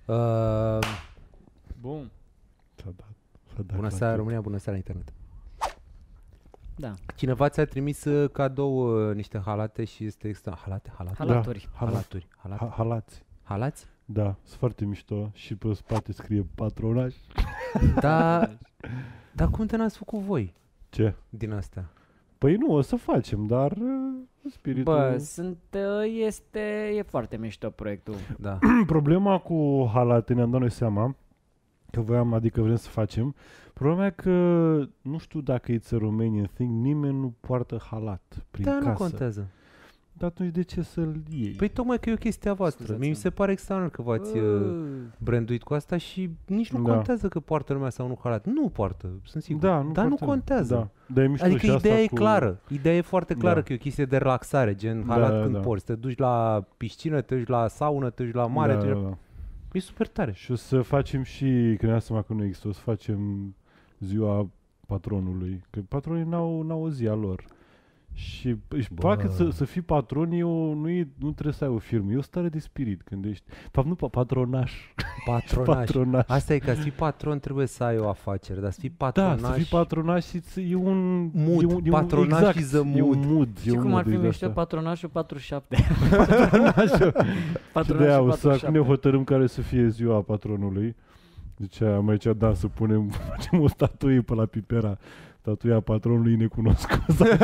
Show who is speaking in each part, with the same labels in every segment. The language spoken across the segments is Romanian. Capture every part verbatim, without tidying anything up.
Speaker 1: Uh,
Speaker 2: Bun.
Speaker 3: S-a dat, s-a dat
Speaker 1: bună
Speaker 3: la
Speaker 1: seara
Speaker 3: tot.
Speaker 1: România, bună seara internet.
Speaker 4: Da.
Speaker 1: Cineva ți-a trimis uh, cadou uh, niște halate și este extra... Halate? Halate?
Speaker 4: Halaturi.
Speaker 3: Halat.
Speaker 1: Halaturi. Halate.
Speaker 3: Ha- halați.
Speaker 1: Halați?
Speaker 3: Da, sunt foarte mișto și pe spate scrie patronaj.
Speaker 1: Da. Dar cum te n-ați făcut voi
Speaker 3: Ce?
Speaker 1: din astea?
Speaker 3: Păi nu, o să facem, dar uh, spiritul...
Speaker 4: Bă, sunt, uh, este, e foarte mișto proiectul.
Speaker 1: Da.
Speaker 3: Problema cu halate, ne-am dat noi seama că voiam, adică vrem să facem. Problema e că nu știu dacă it's a Romanian thing, nimeni nu poartă halat prin
Speaker 1: Da,
Speaker 3: casă.
Speaker 1: nu contează.
Speaker 3: Dar atunci de ce să-l iei?
Speaker 1: Păi tocmai că e o chestie a voastră.
Speaker 4: Scuzați-mă.
Speaker 1: Mie mi se pare extraordinar că v-ați uh, branduit cu asta și nici nu
Speaker 3: Da.
Speaker 1: contează că poartă lumea sau nu halat. Nu poartă, sunt sigur.
Speaker 3: da, nu
Speaker 1: Dar nu
Speaker 3: poartă-
Speaker 1: contează.
Speaker 3: Da. Dar e mișto
Speaker 1: Adică
Speaker 3: și asta
Speaker 1: ideea e
Speaker 3: cu...
Speaker 1: clară. Ideea e foarte clară
Speaker 3: Da.
Speaker 1: că e o chestie de relaxare, gen
Speaker 3: Da,
Speaker 1: halat
Speaker 3: da,
Speaker 1: când
Speaker 3: da.
Speaker 1: porți. Te duci la piscină, te duci la saună, te duci la mare.
Speaker 3: Da,
Speaker 1: te
Speaker 3: da,
Speaker 1: duci...
Speaker 3: da.
Speaker 1: E super tare.
Speaker 3: Și o să facem și, că ne-am seama că nu există, o să facem ziua patronului. Că patronii n-au, n-au o zi a lor. Și își
Speaker 1: Bă.
Speaker 3: plac să, să fii patron, eu, nu, e, nu trebuie să ai o firmă, e o stare de spirit când ești. De fapt, nu pa- patronaș.
Speaker 1: Patronaș.
Speaker 3: patronaș.
Speaker 1: Asta e, ca să fii patron trebuie să ai o afacere, dar să fii patronaș...
Speaker 3: Da, să fii patronaș și ți- e un...
Speaker 1: Mood.
Speaker 3: E un, e un,
Speaker 1: Patronaș
Speaker 3: exact,
Speaker 1: is a
Speaker 3: E un
Speaker 1: mood.
Speaker 3: mood. e
Speaker 4: Știi
Speaker 3: un
Speaker 4: cum
Speaker 3: mood,
Speaker 4: ar fi
Speaker 3: e de
Speaker 4: mișto
Speaker 3: asta.
Speaker 4: patronașul patruzeci și șapte?
Speaker 3: Patronașul. Și de aia o să
Speaker 4: patruzeci și
Speaker 3: acum ne hotărâm care să fie ziua patronului. Deci am aici, da, să punem, facem o statuie pe la Pipera. Statuia patronului necunoscut.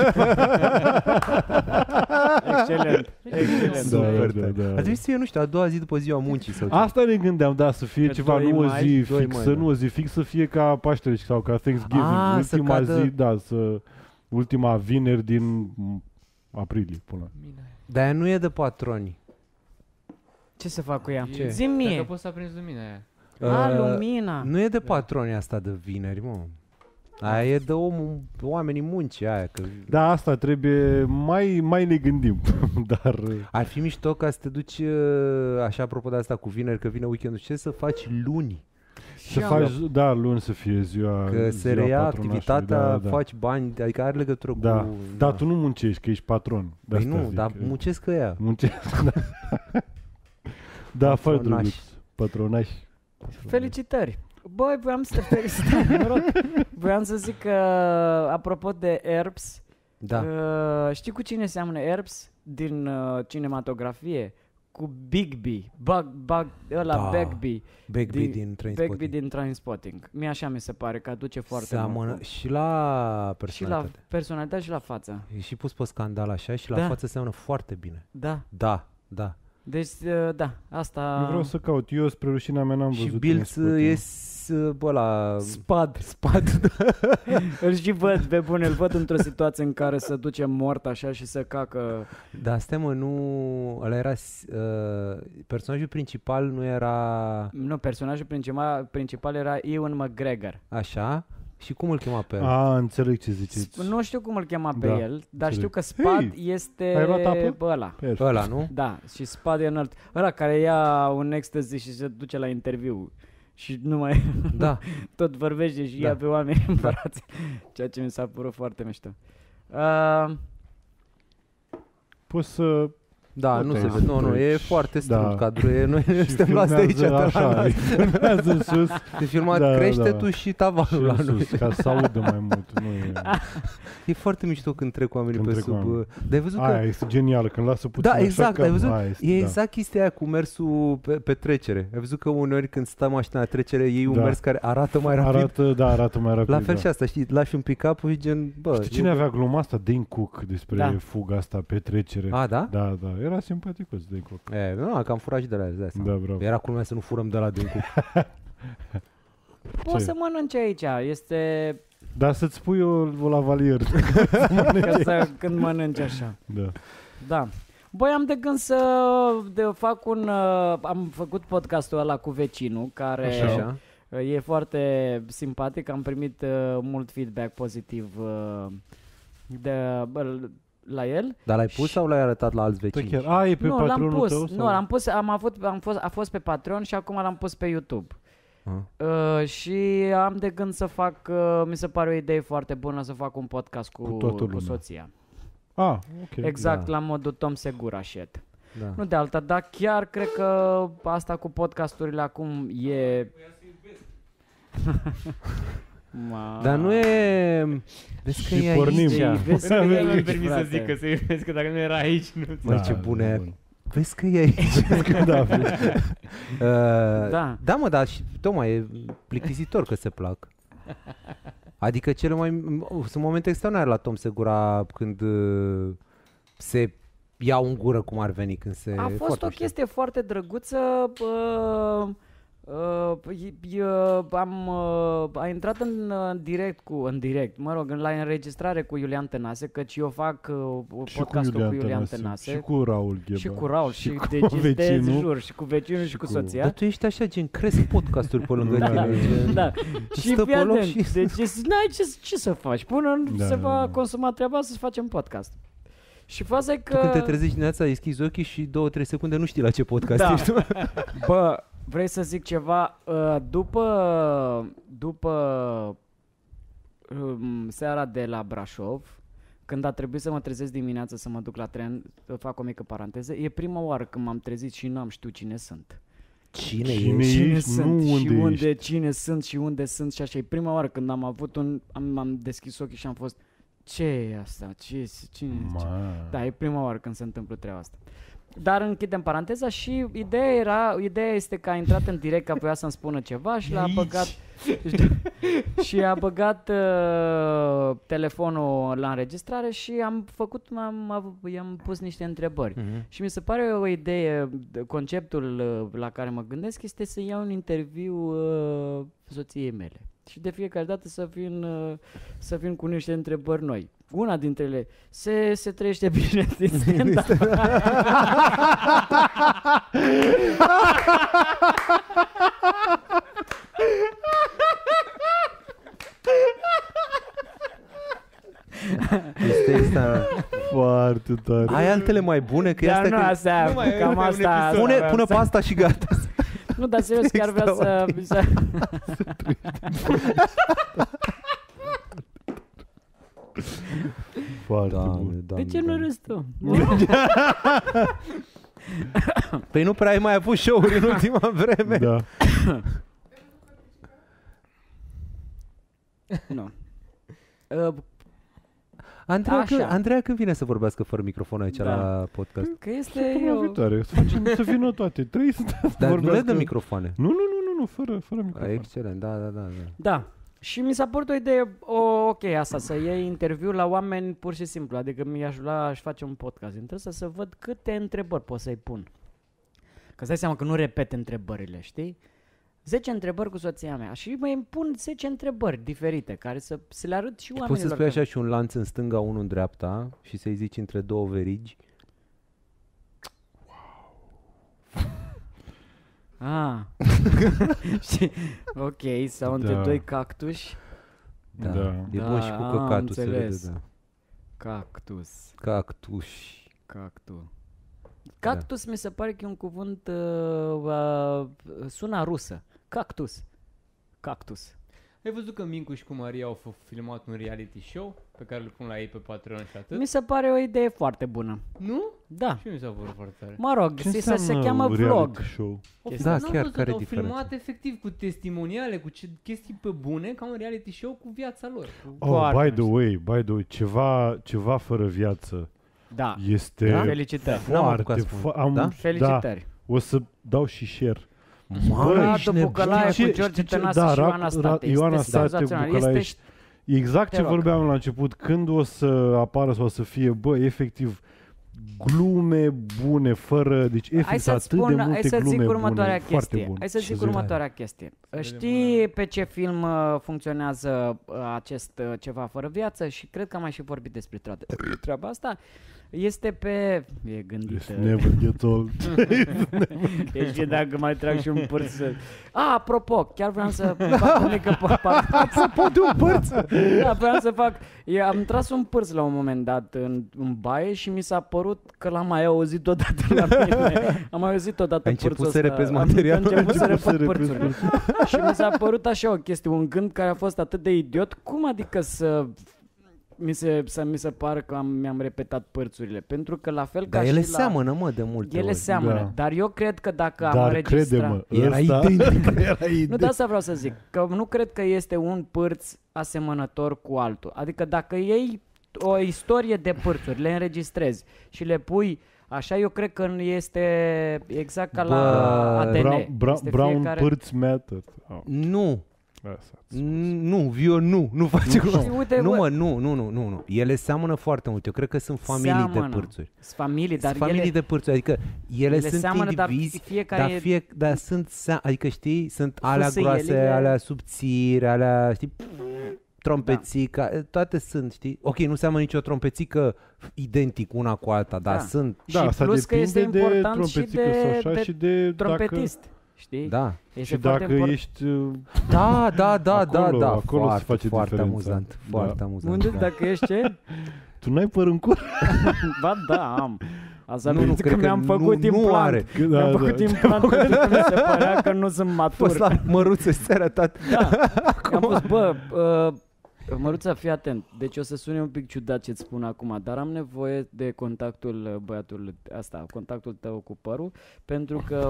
Speaker 4: Excelent. Excelent.
Speaker 1: Super
Speaker 3: Da,
Speaker 1: tare.
Speaker 3: da, da.
Speaker 1: Ar trebui să fie, nu știu, a doua zi după ziua muncii sau ceva.
Speaker 3: Asta ne gândeam, da, să fie
Speaker 4: Pe
Speaker 3: ceva,
Speaker 4: doi
Speaker 3: nu o
Speaker 4: mai,
Speaker 3: zi
Speaker 1: doi
Speaker 3: fixă,
Speaker 1: mai, da.
Speaker 3: nu o zi fixă, să fie ca Paștele sau ca Thanksgiving.
Speaker 1: Ah, să
Speaker 3: ultima
Speaker 1: cadă-
Speaker 3: zi, da, să... Ultima vineri din m, aprilie, până.
Speaker 1: Dar ea nu e de patroni.
Speaker 4: Ce să fac cu ea?
Speaker 1: Ce?
Speaker 4: Zi-mi
Speaker 2: Dacă
Speaker 4: mie.
Speaker 2: poți să aprinzi lumina aia.
Speaker 4: A,
Speaker 1: Uh,
Speaker 4: lumina.
Speaker 1: Nu e de patroni asta de vineri, mă. Aia e de omul, oamenii muncii aia. Că
Speaker 3: Da, asta trebuie, mai, mai ne gândim, dar...
Speaker 1: ar fi mișto ca să te duci, uh, așa apropo de asta cu vineri, că vine weekendul, ce să faci luni.
Speaker 3: Să faci, da, luni să fie ziua
Speaker 1: Că se
Speaker 3: ziua
Speaker 1: reia
Speaker 3: patronașului,
Speaker 1: activitatea,
Speaker 3: da, da.
Speaker 1: faci bani, adică are legătură
Speaker 3: Da,
Speaker 1: cu...
Speaker 3: dar tu nu muncești, că ești patron. De
Speaker 1: Păi
Speaker 3: asta
Speaker 1: nu,
Speaker 3: zic,
Speaker 1: dar
Speaker 3: că
Speaker 1: muncesc ăia.
Speaker 3: muncești. Da, da foarte
Speaker 1: Patronaș.
Speaker 3: drăguț. Patronaș.
Speaker 4: Felicitări. Băi, voiam să te felicitări, noroc. Voiam să zic că, apropo de Herbs,
Speaker 1: Da.
Speaker 4: uh, știi cu cine seamănă Herbs din uh, cinematografie? Cu Bigby, Bug, Bug, ăla
Speaker 1: Da.
Speaker 4: Bagby,
Speaker 1: Bagby
Speaker 4: din-
Speaker 1: din
Speaker 4: Bagby
Speaker 1: Trainspotting.
Speaker 4: din Trainspotting. Mie așa mi se pare că aduce foarte
Speaker 1: Seamănă
Speaker 4: mult.
Speaker 1: și la
Speaker 4: Și la
Speaker 1: personalitate.
Speaker 4: personalitate și la față.
Speaker 1: E și pus pe scandal așa și la
Speaker 4: Da.
Speaker 1: față seamănă foarte bine.
Speaker 4: Da.
Speaker 1: Da, da.
Speaker 4: Deci, uh, da, asta...
Speaker 3: Nu vreau să caut. Eu, spre rușinea mea, n-am
Speaker 1: Și
Speaker 3: văzut.
Speaker 1: Bilz
Speaker 3: Trainspotting.
Speaker 1: e s- bă, la...
Speaker 4: Spad.
Speaker 1: Spad.
Speaker 4: Îl și văd, pe bune, îl văd într-o situație în care să duce mort așa și să cacă.
Speaker 1: Dar stai mă, nu... Ăla era... s- Uh, personajul principal nu era
Speaker 4: Nu, personajul principal, principal era Ewan McGregor.
Speaker 1: așa? Și cum îl chema pe el?
Speaker 3: A, înțeleg ce ziceți.
Speaker 4: Nu știu cum îl chema pe
Speaker 3: Da,
Speaker 4: el, dar
Speaker 3: înțeleg.
Speaker 4: știu că Spad
Speaker 3: Hei,
Speaker 4: este
Speaker 3: ai luat apă?
Speaker 4: ăla.
Speaker 3: Perfect.
Speaker 1: Ăla, nu?
Speaker 4: Da, și Spad e înalt. Ăla care ia un ecstasy și se duce la interviu. Și nu mai
Speaker 1: Da.
Speaker 4: tot vorbește și
Speaker 1: Da.
Speaker 4: ia pe oameni în brațe. Ceea ce mi s-a părut foarte mișto. Uh,
Speaker 3: Poți să...
Speaker 1: Da,
Speaker 3: Uite,
Speaker 1: nu se vede. Nu, nu, e
Speaker 3: deci,
Speaker 1: foarte strâmb
Speaker 3: da.
Speaker 1: cadrul. E, noi
Speaker 3: și
Speaker 1: suntem luați de aici, de
Speaker 3: filmează
Speaker 1: la
Speaker 3: așa,
Speaker 1: noi.
Speaker 3: filmează în sus
Speaker 1: E filmat
Speaker 3: Da, da,
Speaker 1: creștetul
Speaker 3: da.
Speaker 1: și
Speaker 3: și
Speaker 1: tavanul la
Speaker 3: în
Speaker 1: noi.
Speaker 3: sus, ca să audă mai mult. Nu e...
Speaker 1: E foarte mișto când trec oamenii
Speaker 3: Când
Speaker 1: pe
Speaker 3: trec
Speaker 1: sub...
Speaker 3: oamenii.
Speaker 1: uh, Dar ai văzut că...
Speaker 3: Aia este genială, când lasă puțin
Speaker 1: Da,
Speaker 3: așa
Speaker 1: exact,
Speaker 3: că-
Speaker 1: ai văzut?
Speaker 3: Aia este,
Speaker 1: E
Speaker 3: da.
Speaker 1: exact chestia aia cu mersul pe, pe trecere. Ai văzut că uneori când stă mașina la trecere, iei un
Speaker 3: Da.
Speaker 1: mers care arată mai rapid?
Speaker 3: Arată, da, arată mai rapid.
Speaker 1: La fel
Speaker 3: da.
Speaker 1: și asta, știi, lași un pick-up și gen, bă...
Speaker 3: Știi cine
Speaker 1: e-
Speaker 3: avea gluma asta? Dane Cook despre
Speaker 4: Da.
Speaker 3: fuga asta pe trecere.
Speaker 1: A, da?
Speaker 3: Da, da, era simpaticos Dane Cook.
Speaker 1: E, nu, că am furat și de la el,
Speaker 3: Da, bravo.
Speaker 1: Era culmea să nu furăm de la din cu.
Speaker 4: poți să mănânci aici. Este
Speaker 3: Dar să-ți pui o, o lavalier.
Speaker 4: ca să, când mănânci așa.
Speaker 3: Da.
Speaker 4: Da. Băi, am de gând să de, fac un... Uh, am făcut podcastul ăla cu vecinul, care
Speaker 3: Așa.
Speaker 1: Așa.
Speaker 4: uh, e foarte simpatic. Am primit uh, mult feedback pozitiv uh, de, bă, la el.
Speaker 1: Dar l-ai pus
Speaker 4: Și-
Speaker 1: sau l-ai arătat la alți
Speaker 3: Da,
Speaker 1: vecini?
Speaker 3: chiar. A, e pe
Speaker 4: nu, l-am
Speaker 3: patronul
Speaker 4: pus.
Speaker 3: tău?
Speaker 4: Nu,
Speaker 3: sau?
Speaker 4: l-am pus, am avut, am fost, a fost pe Patreon și acum l-am pus pe YouTube.
Speaker 1: Ah.
Speaker 4: Uh, și am de gând să fac, uh, mi se pare o idee foarte bună să fac un podcast cu,
Speaker 3: Cu toată
Speaker 4: cu
Speaker 3: lumea.
Speaker 4: soția.
Speaker 3: A, ok.
Speaker 4: Exact,
Speaker 1: da.
Speaker 4: la modul Tom Segura shit.
Speaker 1: Da.
Speaker 4: Nu de alta, dar chiar cred că asta cu podcasturile acum e... Ma...
Speaker 1: Dar nu e... Vezi că
Speaker 3: Și
Speaker 1: e
Speaker 3: pornim.
Speaker 1: aici.
Speaker 4: Vezi că
Speaker 2: Nu
Speaker 4: e
Speaker 2: mi-am
Speaker 4: aici,
Speaker 2: permis să
Speaker 4: frate.
Speaker 2: zic că să iubesc, că dacă nu era aici, nu...
Speaker 1: Măi,
Speaker 3: Da,
Speaker 1: ce bune e.
Speaker 3: bun.
Speaker 1: Vezi că e aici.
Speaker 3: Da,
Speaker 1: uh,
Speaker 4: Da.
Speaker 1: da, mă, dar și tocmai e plictisitor că se plac. Adică cele mai... Sunt momente extraordinare la Tom Segura când uh, se iau în gură cum ar veni, când se...
Speaker 4: A fost
Speaker 1: foarte
Speaker 4: o
Speaker 1: mișto.
Speaker 4: chestie foarte drăguță. Uh, uh, uh, am, uh, a intrat în uh, direct cu, în direct, mă rog, la înregistrare cu Iulian Tănase, căci eu fac uh,
Speaker 3: Și cu
Speaker 4: podcastul
Speaker 3: Iulian
Speaker 4: cu Iulian
Speaker 3: Tănase,
Speaker 4: Tănase.
Speaker 3: și cu Raul Gheba.
Speaker 4: Și cu Raul, și,
Speaker 3: și cu
Speaker 4: deci de
Speaker 3: vecinul.
Speaker 4: jur, și cu vecinul și, cu soția.
Speaker 1: Dar tu ești așa, gen, crezi podcasturi pe lângă
Speaker 3: Da,
Speaker 1: tine. gen.
Speaker 4: Da. Și
Speaker 1: Stă pe
Speaker 4: fii
Speaker 1: loc
Speaker 4: atent,
Speaker 1: și-
Speaker 4: deci n-ai ce, ce să faci, până
Speaker 3: Da,
Speaker 4: se
Speaker 3: da,
Speaker 4: va
Speaker 3: da.
Speaker 4: consuma treaba să facem podcast. Și faza e că...
Speaker 1: Tu când te trezești dimineața, deschizi ochii și două trei secunde nu știi la ce podcast
Speaker 4: Da.
Speaker 1: ești.
Speaker 4: Bă, vrei să zic ceva? Uh, După, după um, seara de la Brașov, când a trebuit să mă trezesc dimineața să mă duc la tren, fac o mică paranteză, e prima oară când m-am trezit și nu am știut cine sunt.
Speaker 1: Cine
Speaker 3: Cine
Speaker 1: e?
Speaker 4: Cine
Speaker 3: ești,
Speaker 4: sunt
Speaker 3: nu
Speaker 4: și
Speaker 3: unde
Speaker 4: unde,
Speaker 3: ești.
Speaker 4: cine sunt și unde sunt și așa. E prima oară când am avut un, am, am deschis ochii și am fost, ce e asta? Ce e? Cine e? Ce?
Speaker 3: Ma.
Speaker 4: Da, e prima oară când se întâmplă treaba asta. Dar închidem paranteza și ideea era, ideea este că a intrat în direct, că voia să-mi spună ceva și l-a băgat și a băgat uh, telefonul la înregistrare și am făcut, am, am, i-am pus niște întrebări.
Speaker 1: Mhm.
Speaker 4: Și mi se pare o idee, conceptul uh, la care mă gândesc este să iau un interviu uh, soției mele. Și de fiecare dată să vin, uh, să vin cu niște întrebări noi. Una dintre ele, se, se trăiește bine din stand-up?
Speaker 1: Este asta.
Speaker 3: Foarte tare.
Speaker 1: Ai altele mai bune? Că
Speaker 4: Dar
Speaker 1: astea
Speaker 4: nu,
Speaker 1: că...
Speaker 4: astea,
Speaker 2: Nu mai-
Speaker 4: cam
Speaker 2: nu mai e un
Speaker 4: asta.
Speaker 2: episod.
Speaker 4: asta
Speaker 1: Pune,
Speaker 4: vreau
Speaker 1: pune
Speaker 4: să-
Speaker 1: pe asta și gata.
Speaker 4: Nu, dar serios, chiar vreau să... să...
Speaker 3: Foarte
Speaker 1: Doamne,
Speaker 3: bun.
Speaker 1: doamne,
Speaker 4: De ce nu
Speaker 1: doamne.
Speaker 4: râzi tu?
Speaker 1: Păi nu prea ai mai avut show-uri în ultima vreme.
Speaker 3: Da.
Speaker 4: Nu. Uh,
Speaker 1: Andreea,
Speaker 4: Așa.
Speaker 1: când, Andreea când vine să vorbească fără microfon aici
Speaker 4: Da.
Speaker 1: la podcast?
Speaker 4: că este...
Speaker 3: Săptămâna
Speaker 4: Eu...
Speaker 3: viitoare. Să, facem, să vină toate. Trei să
Speaker 1: Dar nu le
Speaker 3: vorbească.
Speaker 1: dă microfoane.
Speaker 3: Nu, nu, nu, nu, nu, fără, fără microfon.
Speaker 1: Excelent, da, da, da. da.
Speaker 4: Da. Și mi s-a părut o idee, o, ok, asta, să iei interviu la oameni pur și simplu. Adică mi-aș lua, aș face un podcast. Trebuie să văd câte întrebări pot să-i pun. Că îți dai seama că nu repet întrebările, știi? zece întrebări cu soția mea și mai îmi pun zece întrebări diferite care să, să le arăt și
Speaker 1: Poți
Speaker 4: oamenilor.
Speaker 1: să spui
Speaker 4: că-
Speaker 1: așa și un lanț în stânga, unul în dreapta și să-i zici între două verigi.
Speaker 4: Ah. Și, ok, sau între
Speaker 3: Da.
Speaker 4: doi cactuși.
Speaker 1: Da.
Speaker 3: Da.
Speaker 1: E
Speaker 4: Da,
Speaker 1: bun și cu
Speaker 4: am
Speaker 1: căcatul se vede,
Speaker 4: înțeles.
Speaker 1: da.
Speaker 4: Cactus.
Speaker 1: Cactuși.
Speaker 4: Cactus. Cactus mi se pare că e un cuvânt uh, uh, sună rusă. Cactus. Cactus.
Speaker 2: Ai văzut că Mincu și cu Maria au f- filmat un reality show pe care îl pun la ei pe Patreon și atât?
Speaker 4: Mi se pare o idee foarte bună.
Speaker 2: Nu?
Speaker 4: Da.
Speaker 2: Și mi s-a părut foarte tare.
Speaker 4: Mă rog,
Speaker 3: Ce
Speaker 4: se, se, se
Speaker 3: înseamnă
Speaker 4: cheamă
Speaker 3: un reality
Speaker 4: vlog.
Speaker 3: show?
Speaker 2: Au
Speaker 4: Chestia-
Speaker 1: Da,
Speaker 2: n-am
Speaker 1: chiar,
Speaker 2: văzut,
Speaker 1: care e
Speaker 2: au
Speaker 1: diferența?
Speaker 2: filmat efectiv cu testimoniale, cu ce, chestii pe bune, ca un reality show cu viața lor. Cu...
Speaker 3: Oh,
Speaker 4: Foarte
Speaker 3: by the
Speaker 4: mișto.
Speaker 3: way, by the way, ceva, ceva fără viață
Speaker 4: Da.
Speaker 3: este
Speaker 1: Da?
Speaker 4: Felicitări.
Speaker 1: N-am apucat
Speaker 3: foarte...
Speaker 1: să spun.
Speaker 3: Fa- am,
Speaker 1: Da?
Speaker 4: Felicitări.
Speaker 3: Da, o să dau și share.
Speaker 1: Mamă,
Speaker 4: Radu
Speaker 1: ești nebun.
Speaker 4: Bucălaie
Speaker 3: Știi
Speaker 4: cu
Speaker 3: ce-
Speaker 4: George
Speaker 3: știi ce-
Speaker 4: Tănase
Speaker 3: da,
Speaker 4: și
Speaker 3: Ra-
Speaker 4: Ioana
Speaker 3: Ra-
Speaker 4: State.
Speaker 3: Ioana
Speaker 4: Este
Speaker 3: State,
Speaker 4: senzațional.
Speaker 3: Bucălaie
Speaker 4: Este
Speaker 3: și- Exact
Speaker 4: Te
Speaker 3: ce
Speaker 4: rog.
Speaker 3: vorbeam la început, când o să apară sau o să fie, bă, efectiv, glume bune, fără, deci efectiv
Speaker 4: Hai să-ți
Speaker 3: atât
Speaker 4: spun,
Speaker 3: de multe
Speaker 4: hai să
Speaker 3: glume
Speaker 4: zic următoarea
Speaker 3: bune, foarte
Speaker 4: chestie.
Speaker 3: bun.
Speaker 4: Hai să zic
Speaker 1: Ce
Speaker 4: următoarea chestie.
Speaker 2: vedem
Speaker 4: Știi pe ce film uh, funcționează uh, acest uh, ceva fără viață și cred că am mai și vorbit despre tra- treaba asta. Este pe... E gândită.
Speaker 3: It's never get old.
Speaker 4: Deci dacă mai trag și un pârț să... A, apropo, chiar vreau să fac o mică... pa- pa-
Speaker 1: Apropo de un părț.
Speaker 4: Da, vreau să fac... Eu am tras un pârț la un moment dat în, în baie și mi s-a părut că l-am mai auzit odată la mine. Am mai auzit odată
Speaker 1: Ai început
Speaker 4: pârțul
Speaker 1: să
Speaker 4: ăsta.
Speaker 1: repezi
Speaker 4: Am
Speaker 1: materialul?
Speaker 4: început să
Speaker 3: Ai început
Speaker 4: repet
Speaker 3: să repezi
Speaker 4: pârțurile. Și mi s-a părut așa o chestie, un gând care a fost atât de idiot. Cum adică să... mi se, să mi se pară că am, mi-am repetat părțurile. Pentru că la fel
Speaker 1: Dar
Speaker 4: ca
Speaker 1: ele
Speaker 4: și la...
Speaker 1: seamănă, mă, de multe
Speaker 4: Ele
Speaker 1: ori.
Speaker 4: seamănă,
Speaker 3: Da.
Speaker 4: dar eu cred că dacă am
Speaker 3: Dar
Speaker 4: înregistrat...
Speaker 3: crede-mă,
Speaker 1: Era
Speaker 3: ăsta-
Speaker 1: identic.
Speaker 3: era
Speaker 4: Nu,
Speaker 3: identic.
Speaker 4: de asta vreau să zic, că nu cred că este un pârț asemănător cu altul. Adică dacă iei o istorie de pârțuri, le înregistrezi și le pui așa, eu cred că este exact ca la
Speaker 1: Bă,
Speaker 4: A D N.
Speaker 3: Brown, Brown,
Speaker 4: Este
Speaker 3: Brown
Speaker 4: fiecare-
Speaker 3: pârți matter. Oh,
Speaker 1: Nu,
Speaker 3: asta.
Speaker 1: nu, Vio, nu, nu face cum.
Speaker 4: Și uite,
Speaker 1: Nu,
Speaker 4: bă,
Speaker 1: mă, nu, nu, nu, nu, nu. Ele seamănă foarte mult. Eu cred că sunt familii
Speaker 4: Seamănă.
Speaker 1: de pârțuri.
Speaker 4: sunt familii, dar
Speaker 1: Sunt familii
Speaker 4: ele,
Speaker 1: de pârțuri, adică ele,
Speaker 4: ele
Speaker 1: sunt
Speaker 4: seamănă, dar
Speaker 1: indivizi,
Speaker 4: fiecare
Speaker 1: dar,
Speaker 4: e...
Speaker 1: fie, dar sunt, sea- adică știi, sunt alea
Speaker 4: Fâsâielile-
Speaker 1: groase, alea subțiri, alea, știi, trompețica, toate sunt, știi? Ok, nu seamănă nicio trompețică identic una cu alta, dar
Speaker 4: Da.
Speaker 1: sunt,
Speaker 4: Și
Speaker 3: Da, asta
Speaker 4: plus că
Speaker 3: depinde
Speaker 4: este
Speaker 3: de
Speaker 4: important și
Speaker 3: trompetică
Speaker 4: de,
Speaker 3: sau așa
Speaker 4: de
Speaker 3: și de
Speaker 4: trompetist. Știi?
Speaker 1: da.
Speaker 4: Este
Speaker 3: Și
Speaker 4: foarte
Speaker 3: dacă
Speaker 4: important.
Speaker 3: ești uh,
Speaker 1: Da, da, da,
Speaker 3: Acolo-
Speaker 1: da, da,
Speaker 3: acolo se
Speaker 1: foarte,
Speaker 3: face
Speaker 1: foarte
Speaker 3: diferența.
Speaker 1: amuzant,
Speaker 3: Da.
Speaker 1: foarte amuzant.
Speaker 4: Unde,
Speaker 1: da.
Speaker 4: dacă ești ce?
Speaker 3: tu n-ai păr în cur?
Speaker 4: Ba da, am. Asta
Speaker 1: Nu,
Speaker 4: nu,
Speaker 1: nu,
Speaker 4: nu, că
Speaker 1: cred că
Speaker 4: mi-am făcut
Speaker 1: nu- nu
Speaker 4: implant.
Speaker 1: are.
Speaker 3: Că-
Speaker 4: Mi-am
Speaker 3: da,
Speaker 4: făcut
Speaker 3: da.
Speaker 4: implant pentru că mi se părea că nu sunt
Speaker 1: A fost
Speaker 4: matur.
Speaker 1: la măruță și ți-a arătat.
Speaker 4: Da. Am spus, bă, uh, Măruța, fii atent. Deci o să sune un pic ciudat ce-ți spun acum, dar am nevoie de contactul uh, băiatului asta, contactul tău cu părul, pentru că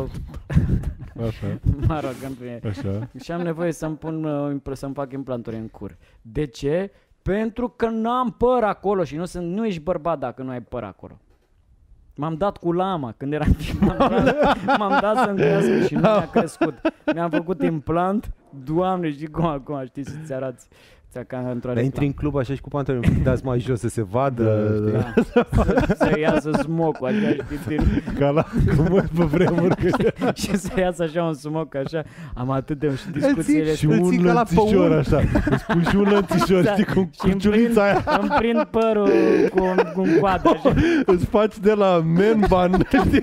Speaker 3: Așa,
Speaker 4: mă rog, în fine,
Speaker 3: așa.
Speaker 4: și am nevoie să-mi pun uh, impl- să-mi fac implanturi în cur. De ce? Pentru că n-am păr acolo și nu sunt, nu ești bărbat dacă nu ai păr acolo. M-am dat cu lama când eram mic, m-am dat, m-am dat să-mi crească și nu mi-a crescut. Mi-am făcut implant, Doamne, știi cum acum, știi, să-ți arăți. Ți-a ca într-o
Speaker 1: Dar intri în club așa și cu pantaloni un pic dați mai jos să se vadă.
Speaker 3: Da, da,
Speaker 1: știi?
Speaker 3: da.
Speaker 4: da. să, să iasă smoke-ul, așa, știi,
Speaker 3: Ca la cum e pe vremuri. Că...
Speaker 4: și să iasă așa un smoke, așa. Am atât de și discuțiile.
Speaker 3: și
Speaker 1: Îl
Speaker 3: un
Speaker 1: ții ca la
Speaker 3: lănțișor
Speaker 1: păun.
Speaker 3: așa. Îți pui și un lănțișor,
Speaker 4: Da.
Speaker 3: știi, cu,
Speaker 4: Și
Speaker 3: cu
Speaker 4: îmi
Speaker 3: ciulița aia.
Speaker 4: prind, îmi prind părul cu, cu un coadă, așa.
Speaker 3: Îți faci de la man ban, știi?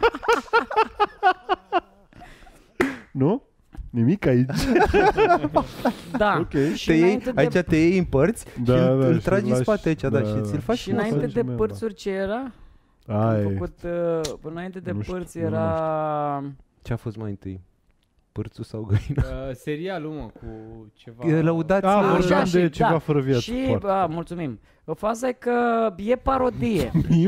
Speaker 3: Nu? Nimic aici.
Speaker 4: Da.
Speaker 3: Ok.
Speaker 4: Și
Speaker 1: Te iei,
Speaker 4: înainte de,
Speaker 1: aici te iei în părți
Speaker 3: Da,
Speaker 1: și îl,
Speaker 3: da,
Speaker 1: îl
Speaker 3: și
Speaker 1: tragi în
Speaker 3: lași-
Speaker 1: spate aici, da,
Speaker 3: da,
Speaker 1: și
Speaker 3: da.
Speaker 1: ți-l faci
Speaker 4: și
Speaker 3: nu
Speaker 1: frumos.
Speaker 4: înainte
Speaker 3: faci
Speaker 4: de
Speaker 3: memba.
Speaker 4: părțuri ce era?
Speaker 3: Ai.
Speaker 4: Am făcut, uh, înainte de
Speaker 3: Nu știu,
Speaker 4: părți
Speaker 3: nu
Speaker 4: era...
Speaker 1: Ce a fost mai întâi? Pârțul sau găina?
Speaker 2: Uh, serialul, mă, cu ceva...
Speaker 1: E Lăudați
Speaker 3: Ah,
Speaker 1: uh,
Speaker 3: vorbeam
Speaker 4: Așa,
Speaker 3: de
Speaker 4: și-
Speaker 3: ceva
Speaker 4: da.
Speaker 3: fără viață.
Speaker 4: Și,
Speaker 3: foarte
Speaker 4: a,
Speaker 3: tare.
Speaker 4: mulțumim. Faza e că e parodie.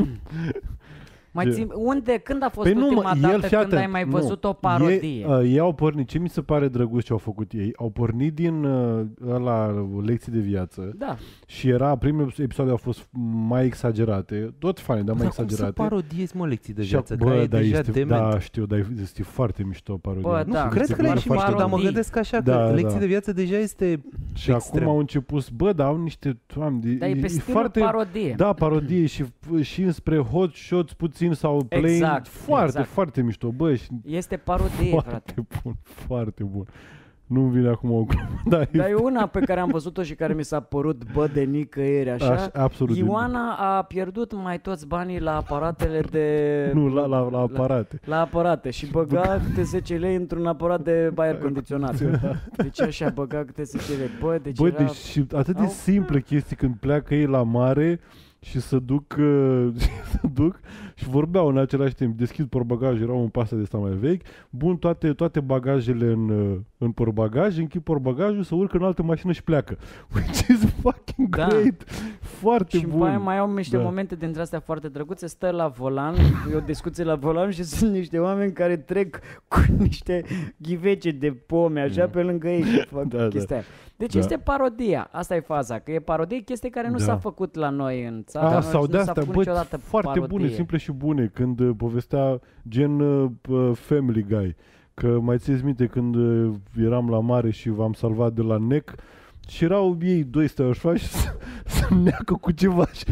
Speaker 4: Mai
Speaker 3: Ce?
Speaker 4: țin, unde, când a fost
Speaker 3: Păi nu,
Speaker 4: ultima
Speaker 3: mă,
Speaker 4: dată
Speaker 3: el, fii
Speaker 4: când
Speaker 3: atent,
Speaker 4: ai mai
Speaker 3: nu.
Speaker 4: văzut o parodie?
Speaker 3: Ei, uh, ei au pornit, ce mi se pare drăguț ce au făcut ei, au pornit din uh, ăla, lecții de viață
Speaker 4: Da.
Speaker 3: și era, primele episoade au fost mai exagerate, tot fain, dar mai
Speaker 1: Dar cum să
Speaker 3: exagerate.
Speaker 1: parodiezi, mă, lecții de
Speaker 3: Și
Speaker 1: viață?
Speaker 3: bă,
Speaker 1: Că e
Speaker 3: dar
Speaker 1: deja
Speaker 3: este,
Speaker 1: dement.
Speaker 3: da, știu, dar este foarte mișto parodia.
Speaker 4: Bă,
Speaker 1: Nu,
Speaker 4: da,
Speaker 1: cred
Speaker 4: este
Speaker 1: că le-ai
Speaker 4: foarte
Speaker 1: și mișto, dar mă
Speaker 4: parodii.
Speaker 1: gândesc așa, că
Speaker 3: Da,
Speaker 1: lecții
Speaker 3: da.
Speaker 1: de viață deja este
Speaker 3: Și
Speaker 1: extrem.
Speaker 3: acum au început, bă, dar au niște, doamne,
Speaker 4: Dar e pe
Speaker 3: e
Speaker 4: stilul
Speaker 3: foarte,
Speaker 4: parodie.
Speaker 3: da, parodie și, și înspre hot shots puțin sau plain,
Speaker 4: Exact,
Speaker 3: foarte,
Speaker 4: exact.
Speaker 3: foarte mișto, bă, și
Speaker 4: Este parodie, frate.
Speaker 3: foarte bun, foarte bun. Nu-mi vine acum o glumă, dar
Speaker 4: Dar e una pe care am văzut-o și care mi s-a părut, bă, de nicăieri, așa.
Speaker 3: Aș, absolut.
Speaker 4: Ioana a pierdut mai toți banii la aparatele de...
Speaker 3: Nu, la, la, la aparate.
Speaker 4: La aparate și băga câte zece lei într-un aparat de aer condiționat. Deci așa, băga câte zece lei. Bă, deci
Speaker 3: Bă,
Speaker 4: era...
Speaker 3: deci și atât de
Speaker 4: Au-
Speaker 3: simple chestii când pleacă ei la mare și să duc, uh, să duc și vorbeau în același timp. Deschid portbagajul, era un pasă de asta mai vechi. Bun, toate, toate bagajele în, uh, în portbagaj, închid portbagajul, să urcă în altă mașină și pleacă. Which is fucking
Speaker 4: Da.
Speaker 3: great! Foarte
Speaker 4: Și
Speaker 3: bun!
Speaker 4: mai, mai au niște
Speaker 3: Da.
Speaker 4: momente dintre astea foarte drăguțe. Stă la volan, e o discuție la volan și sunt niște oameni care trec cu niște ghivece de pome așa
Speaker 3: Mm.
Speaker 4: pe lângă ei și fac
Speaker 3: Da, da.
Speaker 4: chestia aia. Deci
Speaker 3: Da.
Speaker 4: este parodia. Asta e faza, că e parodie, chestie care nu
Speaker 3: Da.
Speaker 4: s-a făcut la noi în țară.
Speaker 3: A,
Speaker 4: nu,
Speaker 3: sau
Speaker 4: nu
Speaker 3: de
Speaker 4: s-a
Speaker 3: astea,
Speaker 4: făcut
Speaker 3: bă,
Speaker 4: niciodată
Speaker 3: foarte
Speaker 4: parodie.
Speaker 3: bune, simple și bune, când uh, povestea gen uh, uh, Family Guy, că mai țineți minte când uh, eram la mare și v-am salvat de la nec și erau ei doi stau așa și să, să neacă cu ceva și...